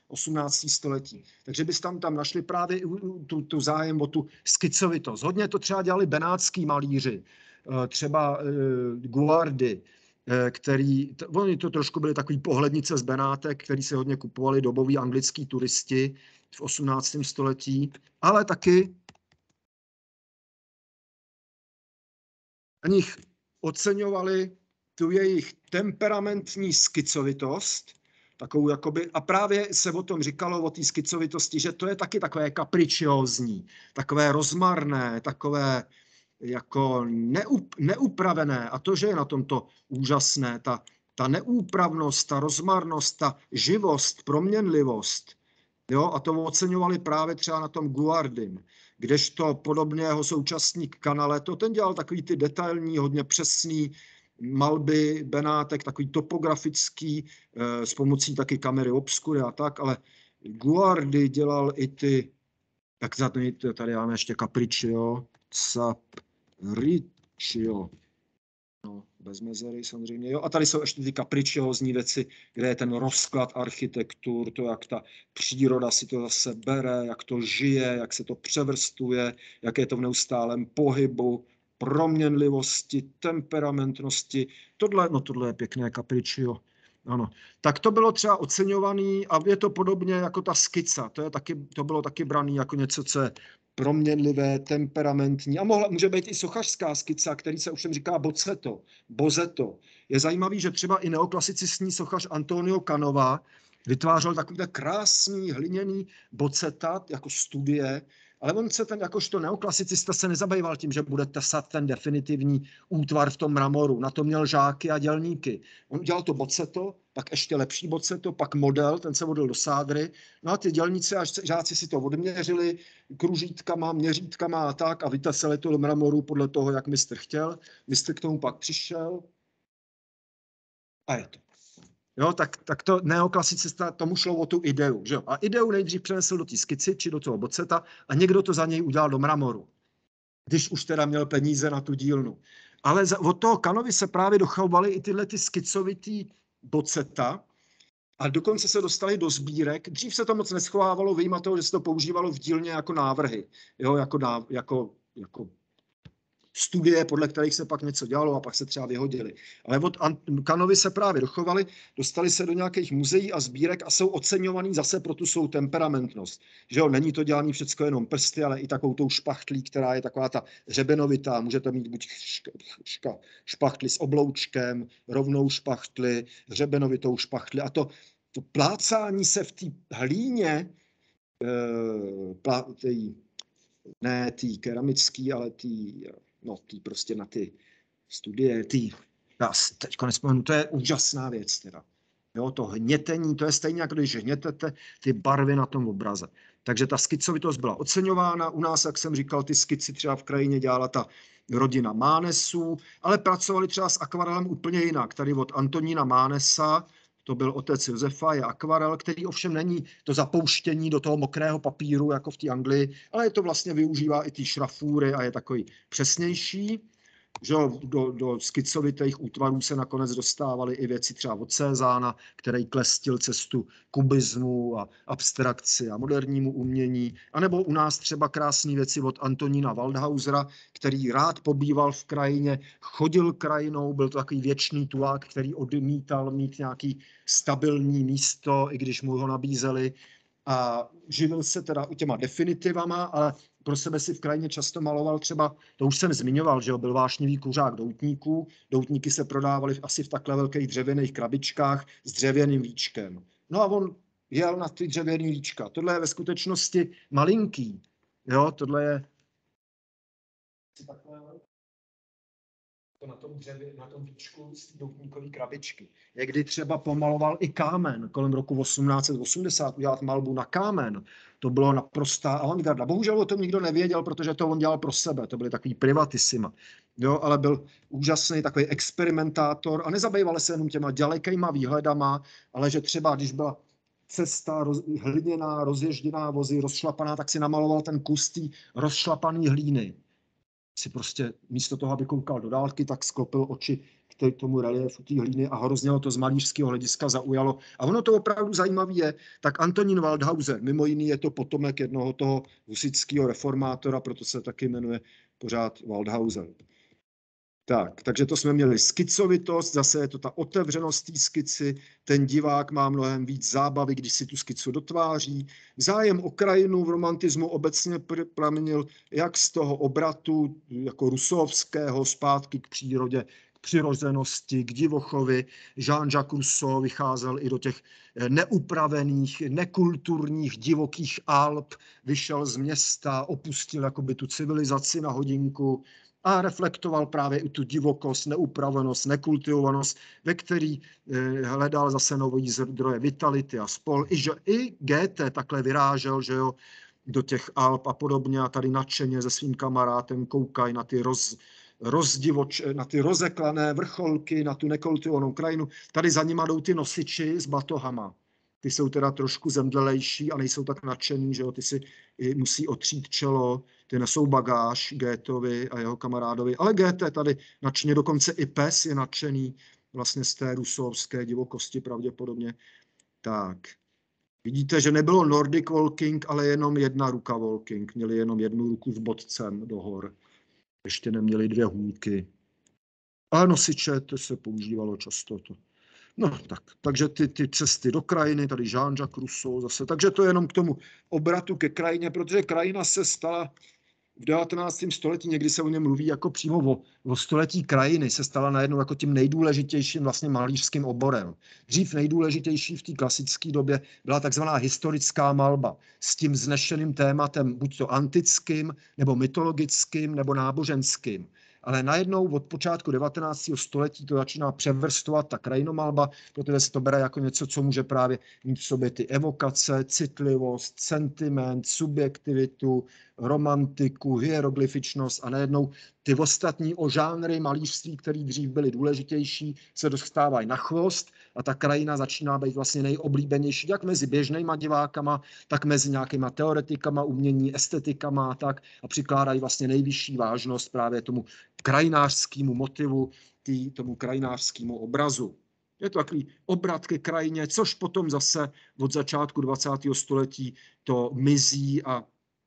osmnácté století. Takže bys tam, tam našli právě tu, tu zájem o tu skicovitost. Hodně to třeba dělali benátský malíři, třeba Guardi, který, oni to trošku byli takový pohlednice z Benátek, který se hodně kupovali doboví anglický turisti v osmnáctém století, ale taky ani oceňovali tu jejich temperamentní skicovitost, takovou jakoby, a právě se o tom říkalo, o té skicovitosti, že to je taky takové kapričiózní, takové rozmarné, takové jako neup, neupravené. A to, že je na tomto úžasné, ta, ta neúpravnost, ta rozmarnost, ta živost, proměnlivost, jo, a to oceňovali právě třeba na tom Guardim, kdežto podobně jeho současník Canaletto, ten dělal takový ty detailní, hodně přesný malby Benátek, takový topografický, s pomocí taky kamery obscury a tak, ale Guardi dělal i ty, tak tady máme ještě Capriccio, Capriccio, no, bez mezery samozřejmě, jo, a tady jsou ještě ty kapričiózní věci, kde je ten rozklad architektur, to, jak ta příroda si to zase bere, jak to žije, jak se to převrstuje, jak je to v neustálém pohybu, proměnlivosti, temperamentnosti. Tohle, no tohle je pěkné Capriccio. Ano. Tak to bylo třeba oceňovaný a je to podobně jako ta skica. To, je taky, to bylo taky braný jako něco, co je proměnlivé, temperamentní. A mohla, může být i sochařská skica, který se ovšem říká bozzetto. Bozzetto. Je zajímavý, že třeba i neoklasicistní sochař Antonio Canova vytvářel takovýhle krásný hliněný bozzetta jako studie, ale on se ten, jakožto neoklasicista, se nezabýval tím, že bude tesat ten definitivní útvar v tom mramoru. Na to měl žáky a dělníky. On udělal to bozzetto, pak ještě lepší bozzetto, pak model, ten se vodil do sádry. No a ty dělníci a žáci si to odměřili kružítkama, měřítkama a tak a vytesali to do mramoru podle toho, jak mistr chtěl. Mistr k tomu pak přišel a je to. Jo, tak, tak to neoklasicista, tomu šlo o tu ideu. Že jo? A ideu nejdřív přenesl do té skici, či do toho bozzetta a někdo to za něj udělal do mramoru. Když už teda měl peníze na tu dílnu. Ale za, od toho Canovy se právě dochovaly i tyhle ty skicovitý bozzetta a dokonce se dostali do sbírek. Dřív se to moc neschovávalo, vyjma toho, že se to používalo v dílně jako návrhy. Jo, jako, náv, jako, jako studie, podle kterých se pak něco dělalo a pak se třeba vyhodili. Ale od Canovy se právě dochovali, dostali se do nějakých muzeí a sbírek a jsou oceňovaný zase pro tu svou temperamentnost. Že jo, není to dělaný všecko jenom prsty, ale i takovou tou špachtlí, která je taková ta hřebenovitá. Můžete mít buď špachtli s obloučkem, rovnou špachtli, hřebenovitou špachtli a to, to plácání se v té hlíně, e, plá, tý, ne tý keramický, ale tý no, tý prostě na ty studie, tý, já teď nespomenu, to je úžasná věc teda. Jo, to hnětení, to je stejně jako když hnětete ty barvy na tom obraze. Takže ta skicovitost byla oceňována. U nás, jak jsem říkal, ty skici třeba v krajině dělala ta rodina Mánesů, ale pracovali třeba s akvarelem úplně jinak. Tady od Antonína Mánesa, to byl otec Josefa, je akvarel, který ovšem není to zapouštění do toho mokrého papíru, jako v té Anglii, ale je to vlastně využívá i ty šrafůry a je takový přesnější. Že do, do skicovitých útvarů se nakonec dostávaly i věci třeba od Cézána, který klestil cestu kubismu a abstrakci a modernímu umění. A nebo u nás třeba krásné věci od Antonína Waldhausera, který rád pobýval v krajině, chodil krajinou, byl to takový věčný tulák, který odmítal mít nějaký stabilní místo, i když mu ho nabízeli. A živil se teda u těma definitivama, ale pro sebe si v krajině často maloval třeba, to už jsem zmiňoval, že jo, byl vášnivý kuřák doutníků. Doutníky se prodávaly asi v takhle velkých dřevěných krabičkách s dřevěným víčkem. No a on jel na ty dřevěný víčka. Tohle je ve skutečnosti malinký. Jo, tohle je to na tom dřevě, na tom víčku z doutníkové krabičky. Někdy třeba pomaloval i kámen. Kolem roku osmnáct set osmdesát udělat malbu na kámen. To bylo naprostá avantgarda. Bohužel o tom nikdo nevěděl, protože to on dělal pro sebe. To byly takový privatissima. Jo, ale byl úžasný takový experimentátor a nezabýval se jenom těma dalekýma výhledama, ale že třeba, když byla cesta roz, hliněná, rozježděná vozy, rozšlapaná, tak si namaloval ten kus té rozšlapaný hlíny. si prostě místo toho, aby koukal do dálky, tak sklopil oči k tomu reliefu té hlíny a hrozně ho to z malířského hlediska zaujalo. A ono to opravdu zajímavé je, tak Antonín Waldhauser, mimo jiný je to potomek jednoho toho husitského reformátora, proto se taky jmenuje pořád Waldhauser. Tak, takže to jsme měli skicovitost, zase je to ta otevřenost té skici, ten divák má mnohem víc zábavy, když si tu skicu dotváří. Zájem o krajinu v romantismu obecně pramenil jak z toho obratu jako rusovského zpátky k přírodě, k přirozenosti, k divochovi. Jean-Jacques Rousseau vycházel i do těch neupravených, nekulturních, divokých Alp, vyšel z města, opustil jakoby tu civilizaci na hodinku, a reflektoval právě i tu divokost, neupravenost, nekultivovanost, ve který hledal zase nový zdroje vitality a spol. I, že, i Goethe takhle vyrážel, že jo, do těch Alp a podobně a tady nadšeně se svým kamarádem koukají na ty roz, rozdivoč, na ty rozeklané vrcholky, na tu nekultivovanou krajinu. Tady za nima jdou ty nosiči s batohama. Ty jsou teda trošku zemdlelejší a nejsou tak nadšený, že jo, ty si musí otřít čelo, ty nesou bagáž Goetheovi a jeho kamarádovi, ale Goethe tady nadšeně, dokonce i pes je nadšený vlastně z té rusovské divokosti pravděpodobně. Tak, vidíte, že nebylo Nordic walking, ale jenom jedna ruka walking, měli jenom jednu ruku s bodcem do hor, ještě neměli dvě hůlky. A nosiče, to se používalo často. To. No tak, takže ty, ty cesty do krajiny, tady Jean-Jacques Rousseau zase, takže to je jenom k tomu obratu ke krajině, protože krajina se stala v devatenáctém století, někdy se o něm mluví jako přímo o, o století krajiny, se stala najednou jako tím nejdůležitějším vlastně malířským oborem. Dřív nejdůležitější v té klasické době byla takzvaná historická malba s tím vznešeným tématem, buď to antickým, nebo mytologickým, nebo náboženským. Ale najednou od počátku devatenáctého století to začíná převrstovat ta krajinomalba, protože se to bere jako něco, co může právě mít v sobě ty evokace, citlivost, sentiment, subjektivitu, romantiku, hieroglyfičnost a najednou ty ostatní o žánry malířství, které dřív byly důležitější, se dostávají na chvost a ta krajina začíná být vlastně nejoblíbenější, jak mezi běžnýma divákama, tak mezi nějakýma teoretikama, umění, estetikama a tak a přikládají vlastně nejvyšší vážnost právě tomu krajinářskému motivu, tý, tomu krajinářskému obrazu. Je to takový obrat ke krajině, což potom zase od začátku dvacátého století to mizí a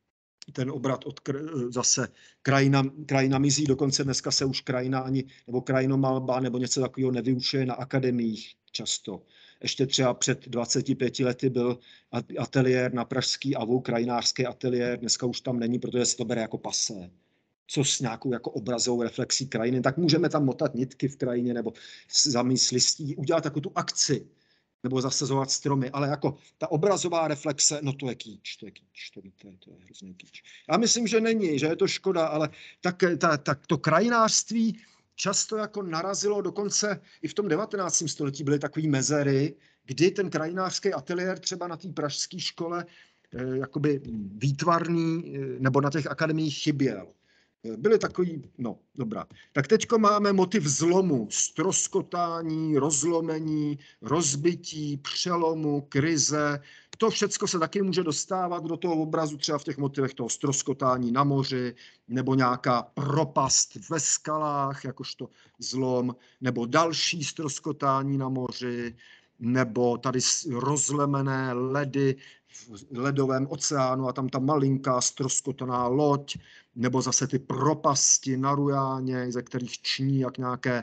ten obrat od kr- zase krajina, krajina mizí, dokonce dneska se už krajina ani, nebo krajinomalba nebo něco takového nevyučuje na akademiích často. Ještě třeba před dvaceti pěti lety byl ateliér na pražský A V U, krajinářský ateliér, dneska už tam není, protože se to bere jako pasé. Co s nějakou jako obrazovou reflexí krajiny, tak můžeme tam motat nitky v krajině nebo zamíst listí, udělat takovou tu akci, nebo zasazovat stromy, ale jako ta obrazová reflexe, no to je kýč, to je kýč, to víte, to je hrozně kýč. Já myslím, že není, že je to škoda, ale tak, ta, tak to krajinářství často jako narazilo, dokonce i v tom devatenáctém století byly takové mezery, kdy ten krajinářský ateliér třeba na té pražské škole eh, jakoby výtvarný eh, nebo na těch akademiích chyběl. Byly takový, no, dobrá. Tak teďko máme motiv zlomu, stroskotání, rozlomení, rozbití, přelomu, krize. To všecko se taky může dostávat do toho obrazu, třeba v těch motivech toho stroskotání na moři, nebo nějaká propast ve skalách, jakožto zlom, nebo další stroskotání na moři, nebo tady rozlemené ledy v ledovém oceánu a tam ta malinká stroskotaná loď, nebo zase ty propasti na Rujáně, ze kterých ční jak nějaké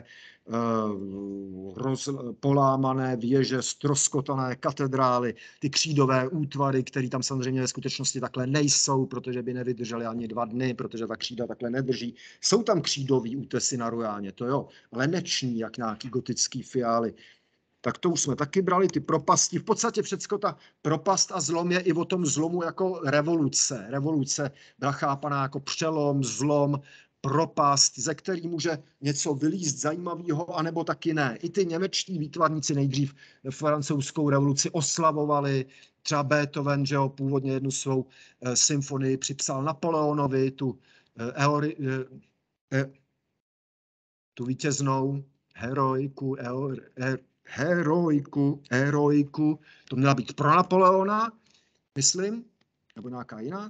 uh, roz, polámané věže, stroskotané katedrály, ty křídové útvary, které tam samozřejmě ve skutečnosti takhle nejsou, protože by nevydržely ani dva dny, protože ta křída takhle nedrží. Jsou tam křídový útesy na Rujáně, to jo, ale neční jak nějaký gotický fiály. Tak to už jsme taky brali, ty propasti. V podstatě všecko ta propast a zlom je i o tom zlomu jako revoluce. Revoluce byla chápaná jako přelom, zlom, propast, ze který může něco vylízt zajímavého, anebo taky ne. I ty němečtí výtvarníci nejdřív francouzskou revoluci oslavovali. Třeba Beethoven, že jo, původně jednu svou e, symfonii připsal Napoleonovi, tu, e, eori, e, e, tu vítěznou heroiku, eor, er, heroiku, heroiku, to měla být pro Napoleona, myslím, nebo nějaká jiná.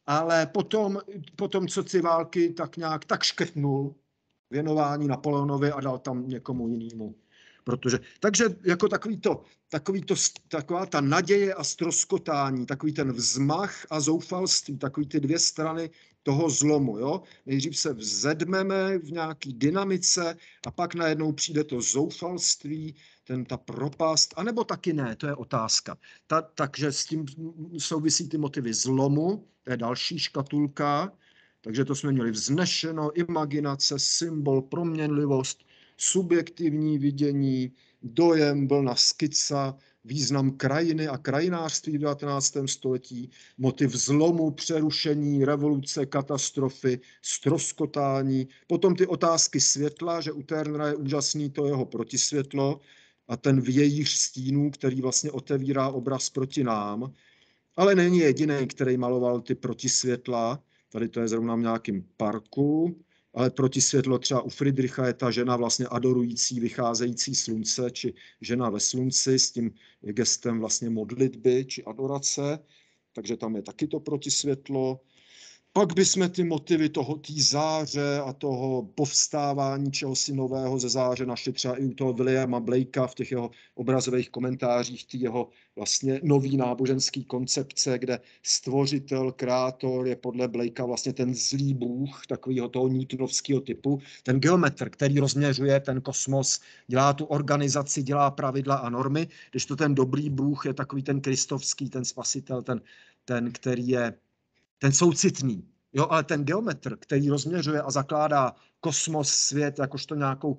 ale potom, potom co ty války tak nějak tak škrtnul věnování Napoleonovi a dal tam někomu jinému. Protože, takže jako takový to, takový to, taková ta naděje a ztroskotání, takový ten vzmach a zoufalství, takový ty dvě strany toho zlomu. Jo? Nejdřív se vzedmeme v nějaký dynamice a pak najednou přijde to zoufalství, ten, ta propast, anebo taky ne, to je otázka. Ta, takže s tím souvisí ty motivy zlomu, to je další škatulka, takže to jsme měli vznešeno, imaginace, symbol, proměnlivost, subjektivní vidění, dojem, vlna, skica, význam krajiny a krajinářství v devatenáctém století, motiv zlomu, přerušení, revoluce, katastrofy, stroskotání, potom ty otázky světla, že u Turnera je úžasný to jeho protisvětlo a ten vějíř stínů, který vlastně otevírá obraz proti nám, ale není jediný, který maloval ty protisvětla. Tady to je zrovna v nějakém parku, ale protisvětlo třeba u Friedricha je ta žena vlastně adorující vycházející slunce, či žena ve slunci s tím gestem vlastně modlitby či adorace, takže tam je taky to protisvětlo. Pak bychom ty motivy toho té záře a toho povstávání čehosi nového ze záře našli třeba i u toho Williama Blakea v těch jeho obrazových komentářích, ty jeho vlastně nový náboženský koncepce, kde stvořitel, kreator je podle Blakea vlastně ten zlý bůh, takového toho newtonovského typu, ten geometr, který rozměřuje ten kosmos, dělá tu organizaci, dělá pravidla a normy, když to ten dobrý bůh je takový ten kristovský, ten spasitel, ten, ten který je ten soucitný, jo, ale ten geometr, který rozměřuje a zakládá kosmos, svět, jakožto nějakou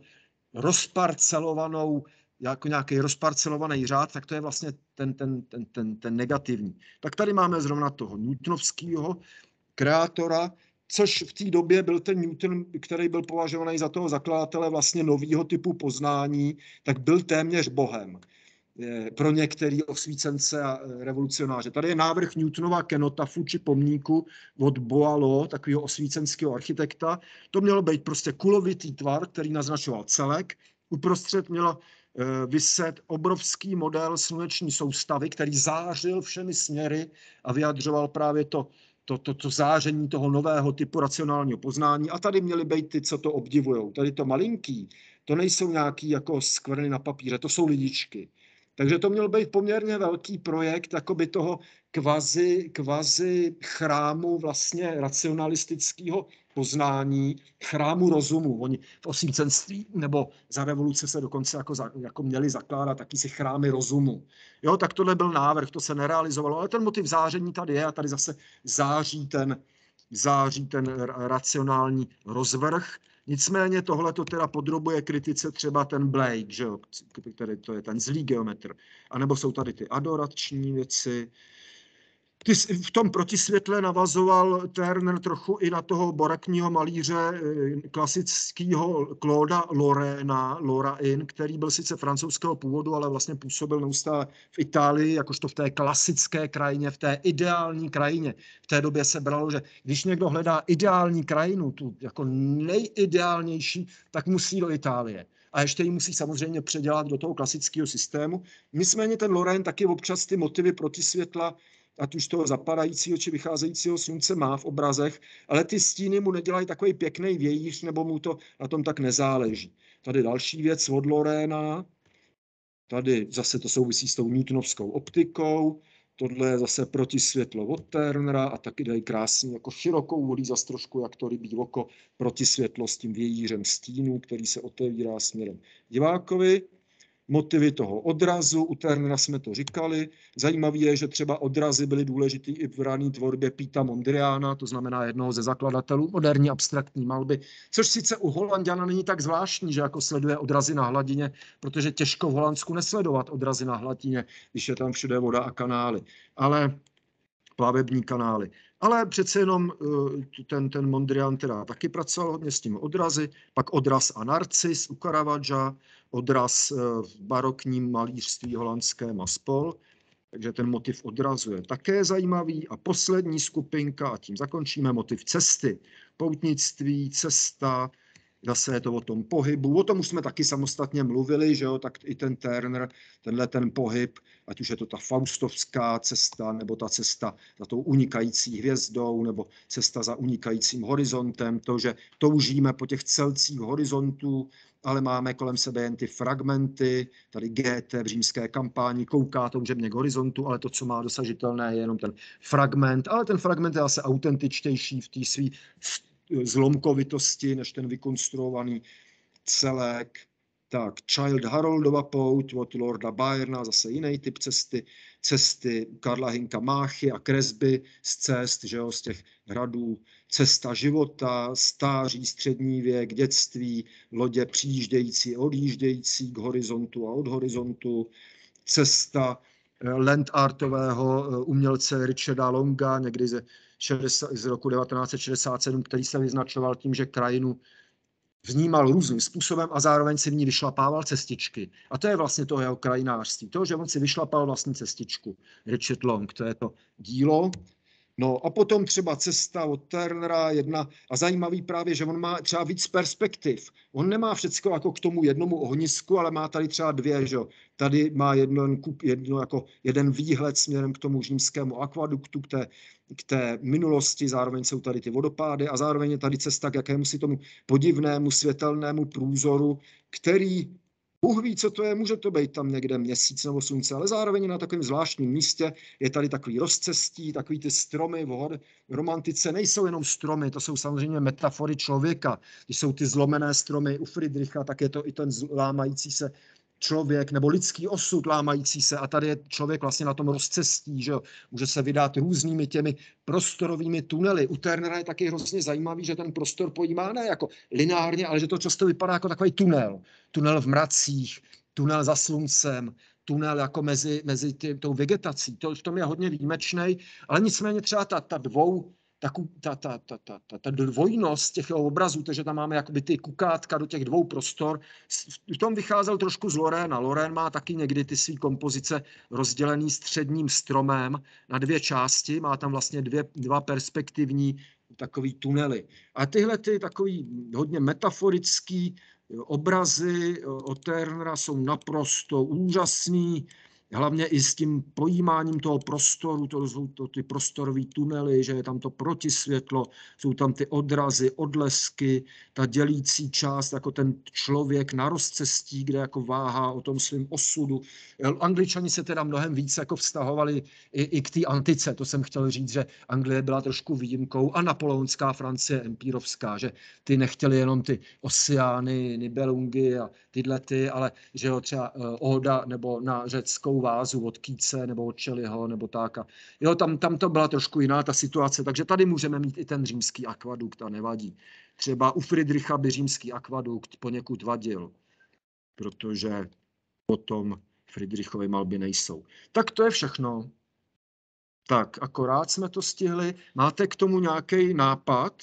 rozparcelovanou, jako nějaký rozparcelovaný řád, tak to je vlastně ten, ten, ten, ten, ten negativní. Tak tady máme zrovna toho newtonovského kreatora, což v té době byl ten Newton, který byl považovaný za toho zakladatele vlastně nového typu poznání, tak byl téměř bohem pro některé osvícence a revolucionáře. Tady je návrh Newtonova kenotafu či pomníku od Boileau, takového osvícenského architekta. To mělo být prostě kulovitý tvar, který naznačoval celek. Uprostřed mělo vyset obrovský model sluneční soustavy, který zářil všemi směry a vyjadřoval právě to, to, to, to záření toho nového typu racionálního poznání. A tady měly být ty, co to obdivujou. Tady to malinký, to nejsou nějaký jako skvrny na papíře, to jsou lidičky. Takže to měl být poměrně velký projekt jakoby toho kvazi, kvazi chrámu vlastně racionalistického poznání, chrámu rozumu. Oni v osvícenství nebo za revoluce se dokonce jako, za, jako měli zakládat taky si chrámy rozumu. Jo, tak tohle byl návrh, to se nerealizovalo, ale ten motiv záření tady je a tady zase září ten, září ten racionální rozvrh. Nicméně tohle to teda podrobuje kritice třeba ten Blake, že jo, který to je ten zlý geometr. A nebo jsou tady ty adorační věci. Ty, v tom protisvětle navazoval Turner trochu i na toho barockního malíře klasického Clauda Lorraina, Lorrain, který byl sice francouzského původu, ale vlastně působil neustále v Itálii, jakožto v té klasické krajině, v té ideální krajině. V té době se bralo, že když někdo hledá ideální krajinu, tu jako nejideálnější, tak musí do Itálie. A ještě ji musí samozřejmě předělat do toho klasického systému. Nicméně ten Lorrain taky občas ty motivy protisvětla, ať už toho zapadajícího či vycházejícího slunce má v obrazech, ale ty stíny mu nedělají takový pěkný vějíř, nebo mu to na tom tak nezáleží. Tady další věc od Lorraina, tady zase to souvisí s tou newtonovskou optikou, tohle je zase protisvětlo od Turnera a taky dají krásně jako širokou volí zase trošku, jak to rybí oko, protisvětlo s tím vějířem stínu, který se otevírá směrem divákovi. Motivy toho odrazu, u Turnera jsme to říkali. Zajímavé je, že třeba odrazy byly důležitý i v rané tvorbě Pita Mondriana, to znamená jednoho ze zakladatelů moderní abstraktní malby, což sice u Holanďana není tak zvláštní, že jako sleduje odrazy na hladině, protože těžko v Holandsku nesledovat odrazy na hladině, když je tam všude voda a kanály, ale plavební kanály. Ale přece jenom ten, ten Mondrian teda taky pracoval hodně s tím odrazy, pak odraz a narcis u Caravaggia, odraz v barokním malířství holandském a spol. Takže ten motiv odrazu je také zajímavý. A poslední skupinka, a tím zakončíme, motiv cesty. Poutnictví, cesta, Zase je to o tom pohybu, o tom už jsme taky samostatně mluvili, že jo, tak i ten Turner, tenhle ten pohyb, ať už je to ta faustovská cesta, nebo ta cesta za tou unikající hvězdou, nebo cesta za unikajícím horizontem, to, že toužíme po těch celcích horizontů, ale máme kolem sebe jen ty fragmenty, tady G T v římské kampáni, kouká toužebně k horizontu, ale to, co má dosažitelné, je jenom ten fragment, ale ten fragment je zase autentičtější v té svý zlomkovitosti, než ten vykonstruovaný celek. Tak, Child Haroldova pouť od Lorda Byrna, zase jiný typ cesty, cesty Karla Hinka Máchy a kresby z cest, že jo, z těch hradů, cesta života, stáří, střední věk, dětství, lodě přijíždějící, odjíždějící k horizontu a od horizontu, cesta land artového umělce Richarda Longa, někdy ze, šedesát, z roku devatenáct set šedesát sedm, který se vyznačoval tím, že krajinu vnímal různým způsobem a zároveň si v ní vyšlapával cestičky. A to je vlastně to jeho krajinářství. To, že on si vyšlapal vlastní cestičku. Richard Long, to je to dílo. No a potom třeba cesta od Turnera jedna a zajímavý právě, že on má třeba víc perspektiv. On nemá všecko jako k tomu jednomu ohnisku, ale má tady třeba dvě, že? Tady má jedno, jedno jako jeden výhled směrem k tomu římskému akvaduktu, k té, k té minulosti, zároveň jsou tady ty vodopády a zároveň je tady cesta k jakémusi tomu podivnému světelnému průzoru, který Bůh ví, co to je, může to být tam někde měsíc nebo slunce, ale zároveň na takovém zvláštním místě je tady takový rozcestí, takový ty stromy v romantice nejsou jenom stromy, to jsou samozřejmě metafory člověka. Když jsou ty zlomené stromy u Friedricha, tak je to i ten lámající se člověk nebo lidský osud lámající se a tady je člověk vlastně na tom rozcestí, že jo? Může se vydat různými těmi prostorovými tunely. U Turnera je taky hrozně zajímavý, že ten prostor pojímá ne jako lineárně, ale že to často vypadá jako takový tunel. Tunel v mracích, tunel za sluncem, tunel jako mezi, mezi tě, tou vegetací. To v tom je hodně výjimečný, ale nicméně třeba ta, ta dvou Taku, ta, ta, ta, ta, ta, ta dvojnost těch obrazů, takže tam máme jakoby ty kukátka do těch dvou prostor. V tom vycházel trošku z Lorena. Loren má taky někdy ty své kompozice rozdělený středním stromem na dvě části. Má tam vlastně dvě, dva perspektivní takový tunely. A tyhle ty takový hodně metaforický obrazy od Turnera jsou naprosto úžasný. Hlavně i s tím pojímáním toho prostoru, to jsou to ty prostorové tunely, že je tam to protisvětlo, jsou tam ty odrazy, odlesky, ta dělící část, jako ten člověk na rozcestí, kde jako váhá o tom svém osudu. Angličani se teda mnohem víc jako vztahovali i, i k té antice, to jsem chtěl říct, že Anglie byla trošku výjimkou a napoleonská Francie empírovská, že ty nechtěli jenom ty Ossiany, Nibelungy a tyhle ty, ale že jo, třeba Oda nebo na řeckou vázu od Keatse nebo od Shelleyho nebo tak. A jo, tam, tam to byla trošku jiná ta situace, takže tady můžeme mít i ten římský akvadukt a nevadí. Třeba u Friedricha by římský akvadukt poněkud vadil, protože potom Friedrichovy malby nejsou. Tak to je všechno. Tak, akorát jsme to stihli. Máte k tomu nějaký nápad?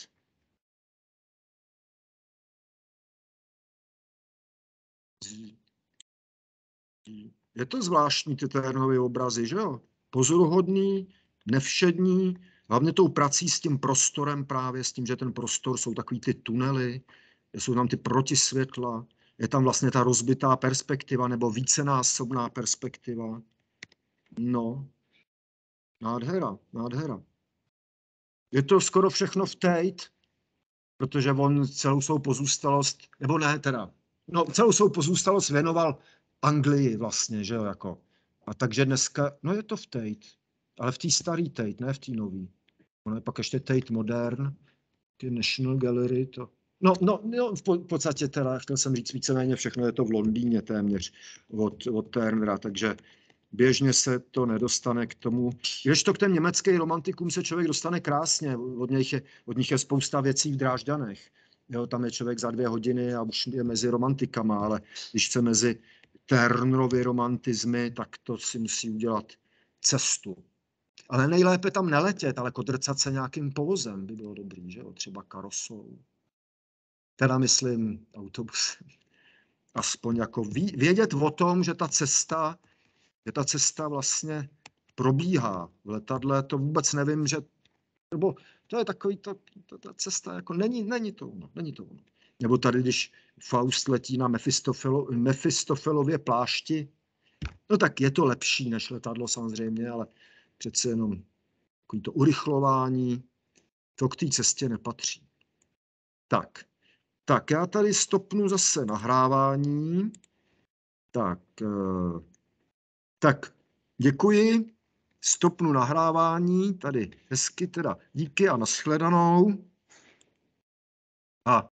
Je to zvláštní, ty Turnerovy obrazy, že jo? Pozoruhodný, nevšední, hlavně tou prací s tím prostorem právě, s tím, že ten prostor jsou takový ty tunely, jsou tam ty protisvětla, je tam vlastně ta rozbitá perspektiva nebo vícenásobná perspektiva. No, nádhera, nádhera. Je to skoro všechno v Tate, protože on celou svou pozůstalost, nebo ne teda, no celou svou pozůstalost věnoval Anglii vlastně, že jo, jako. A takže dneska, no je to v Tate, ale v té starý Tate, ne v té nový. Ono je pak ještě Tate Modern, ty National Gallery, to... No, no, no v podstatě teda, chtěl jsem říct víceméně všechno, je to v Londýně téměř od, od Turnera, takže běžně se to nedostane k tomu. Když to k těm německým romantikům se člověk dostane krásně, od nich je, od nich je spousta věcí v Drážďanech. Jo, tam je člověk za dvě hodiny a už je mezi romantikama, ale když chce mezi Turnerovy romantizmy, tak to si musí udělat cestu. Ale nejlépe tam neletět, ale kodrcat se nějakým povozem by bylo dobrý, že jo? Třeba karosou. Teda myslím autobusem. Aspoň jako ví, vědět o tom, že ta cesta, že ta cesta vlastně probíhá. V letadle to vůbec nevím, že, nebo to je takový, to, to, ta cesta jako není, není to ono, není to ono. Nebo tady, když Faust letí na Mefistofelo, Mefistofelově plášti, no tak je to lepší než letadlo samozřejmě, ale přece jenom takový to urychlování, to k té cestě nepatří. Tak, tak já tady stopnu zase nahrávání. Tak, tak děkuji, stopnu nahrávání, tady hezky teda díky a nashledanou. A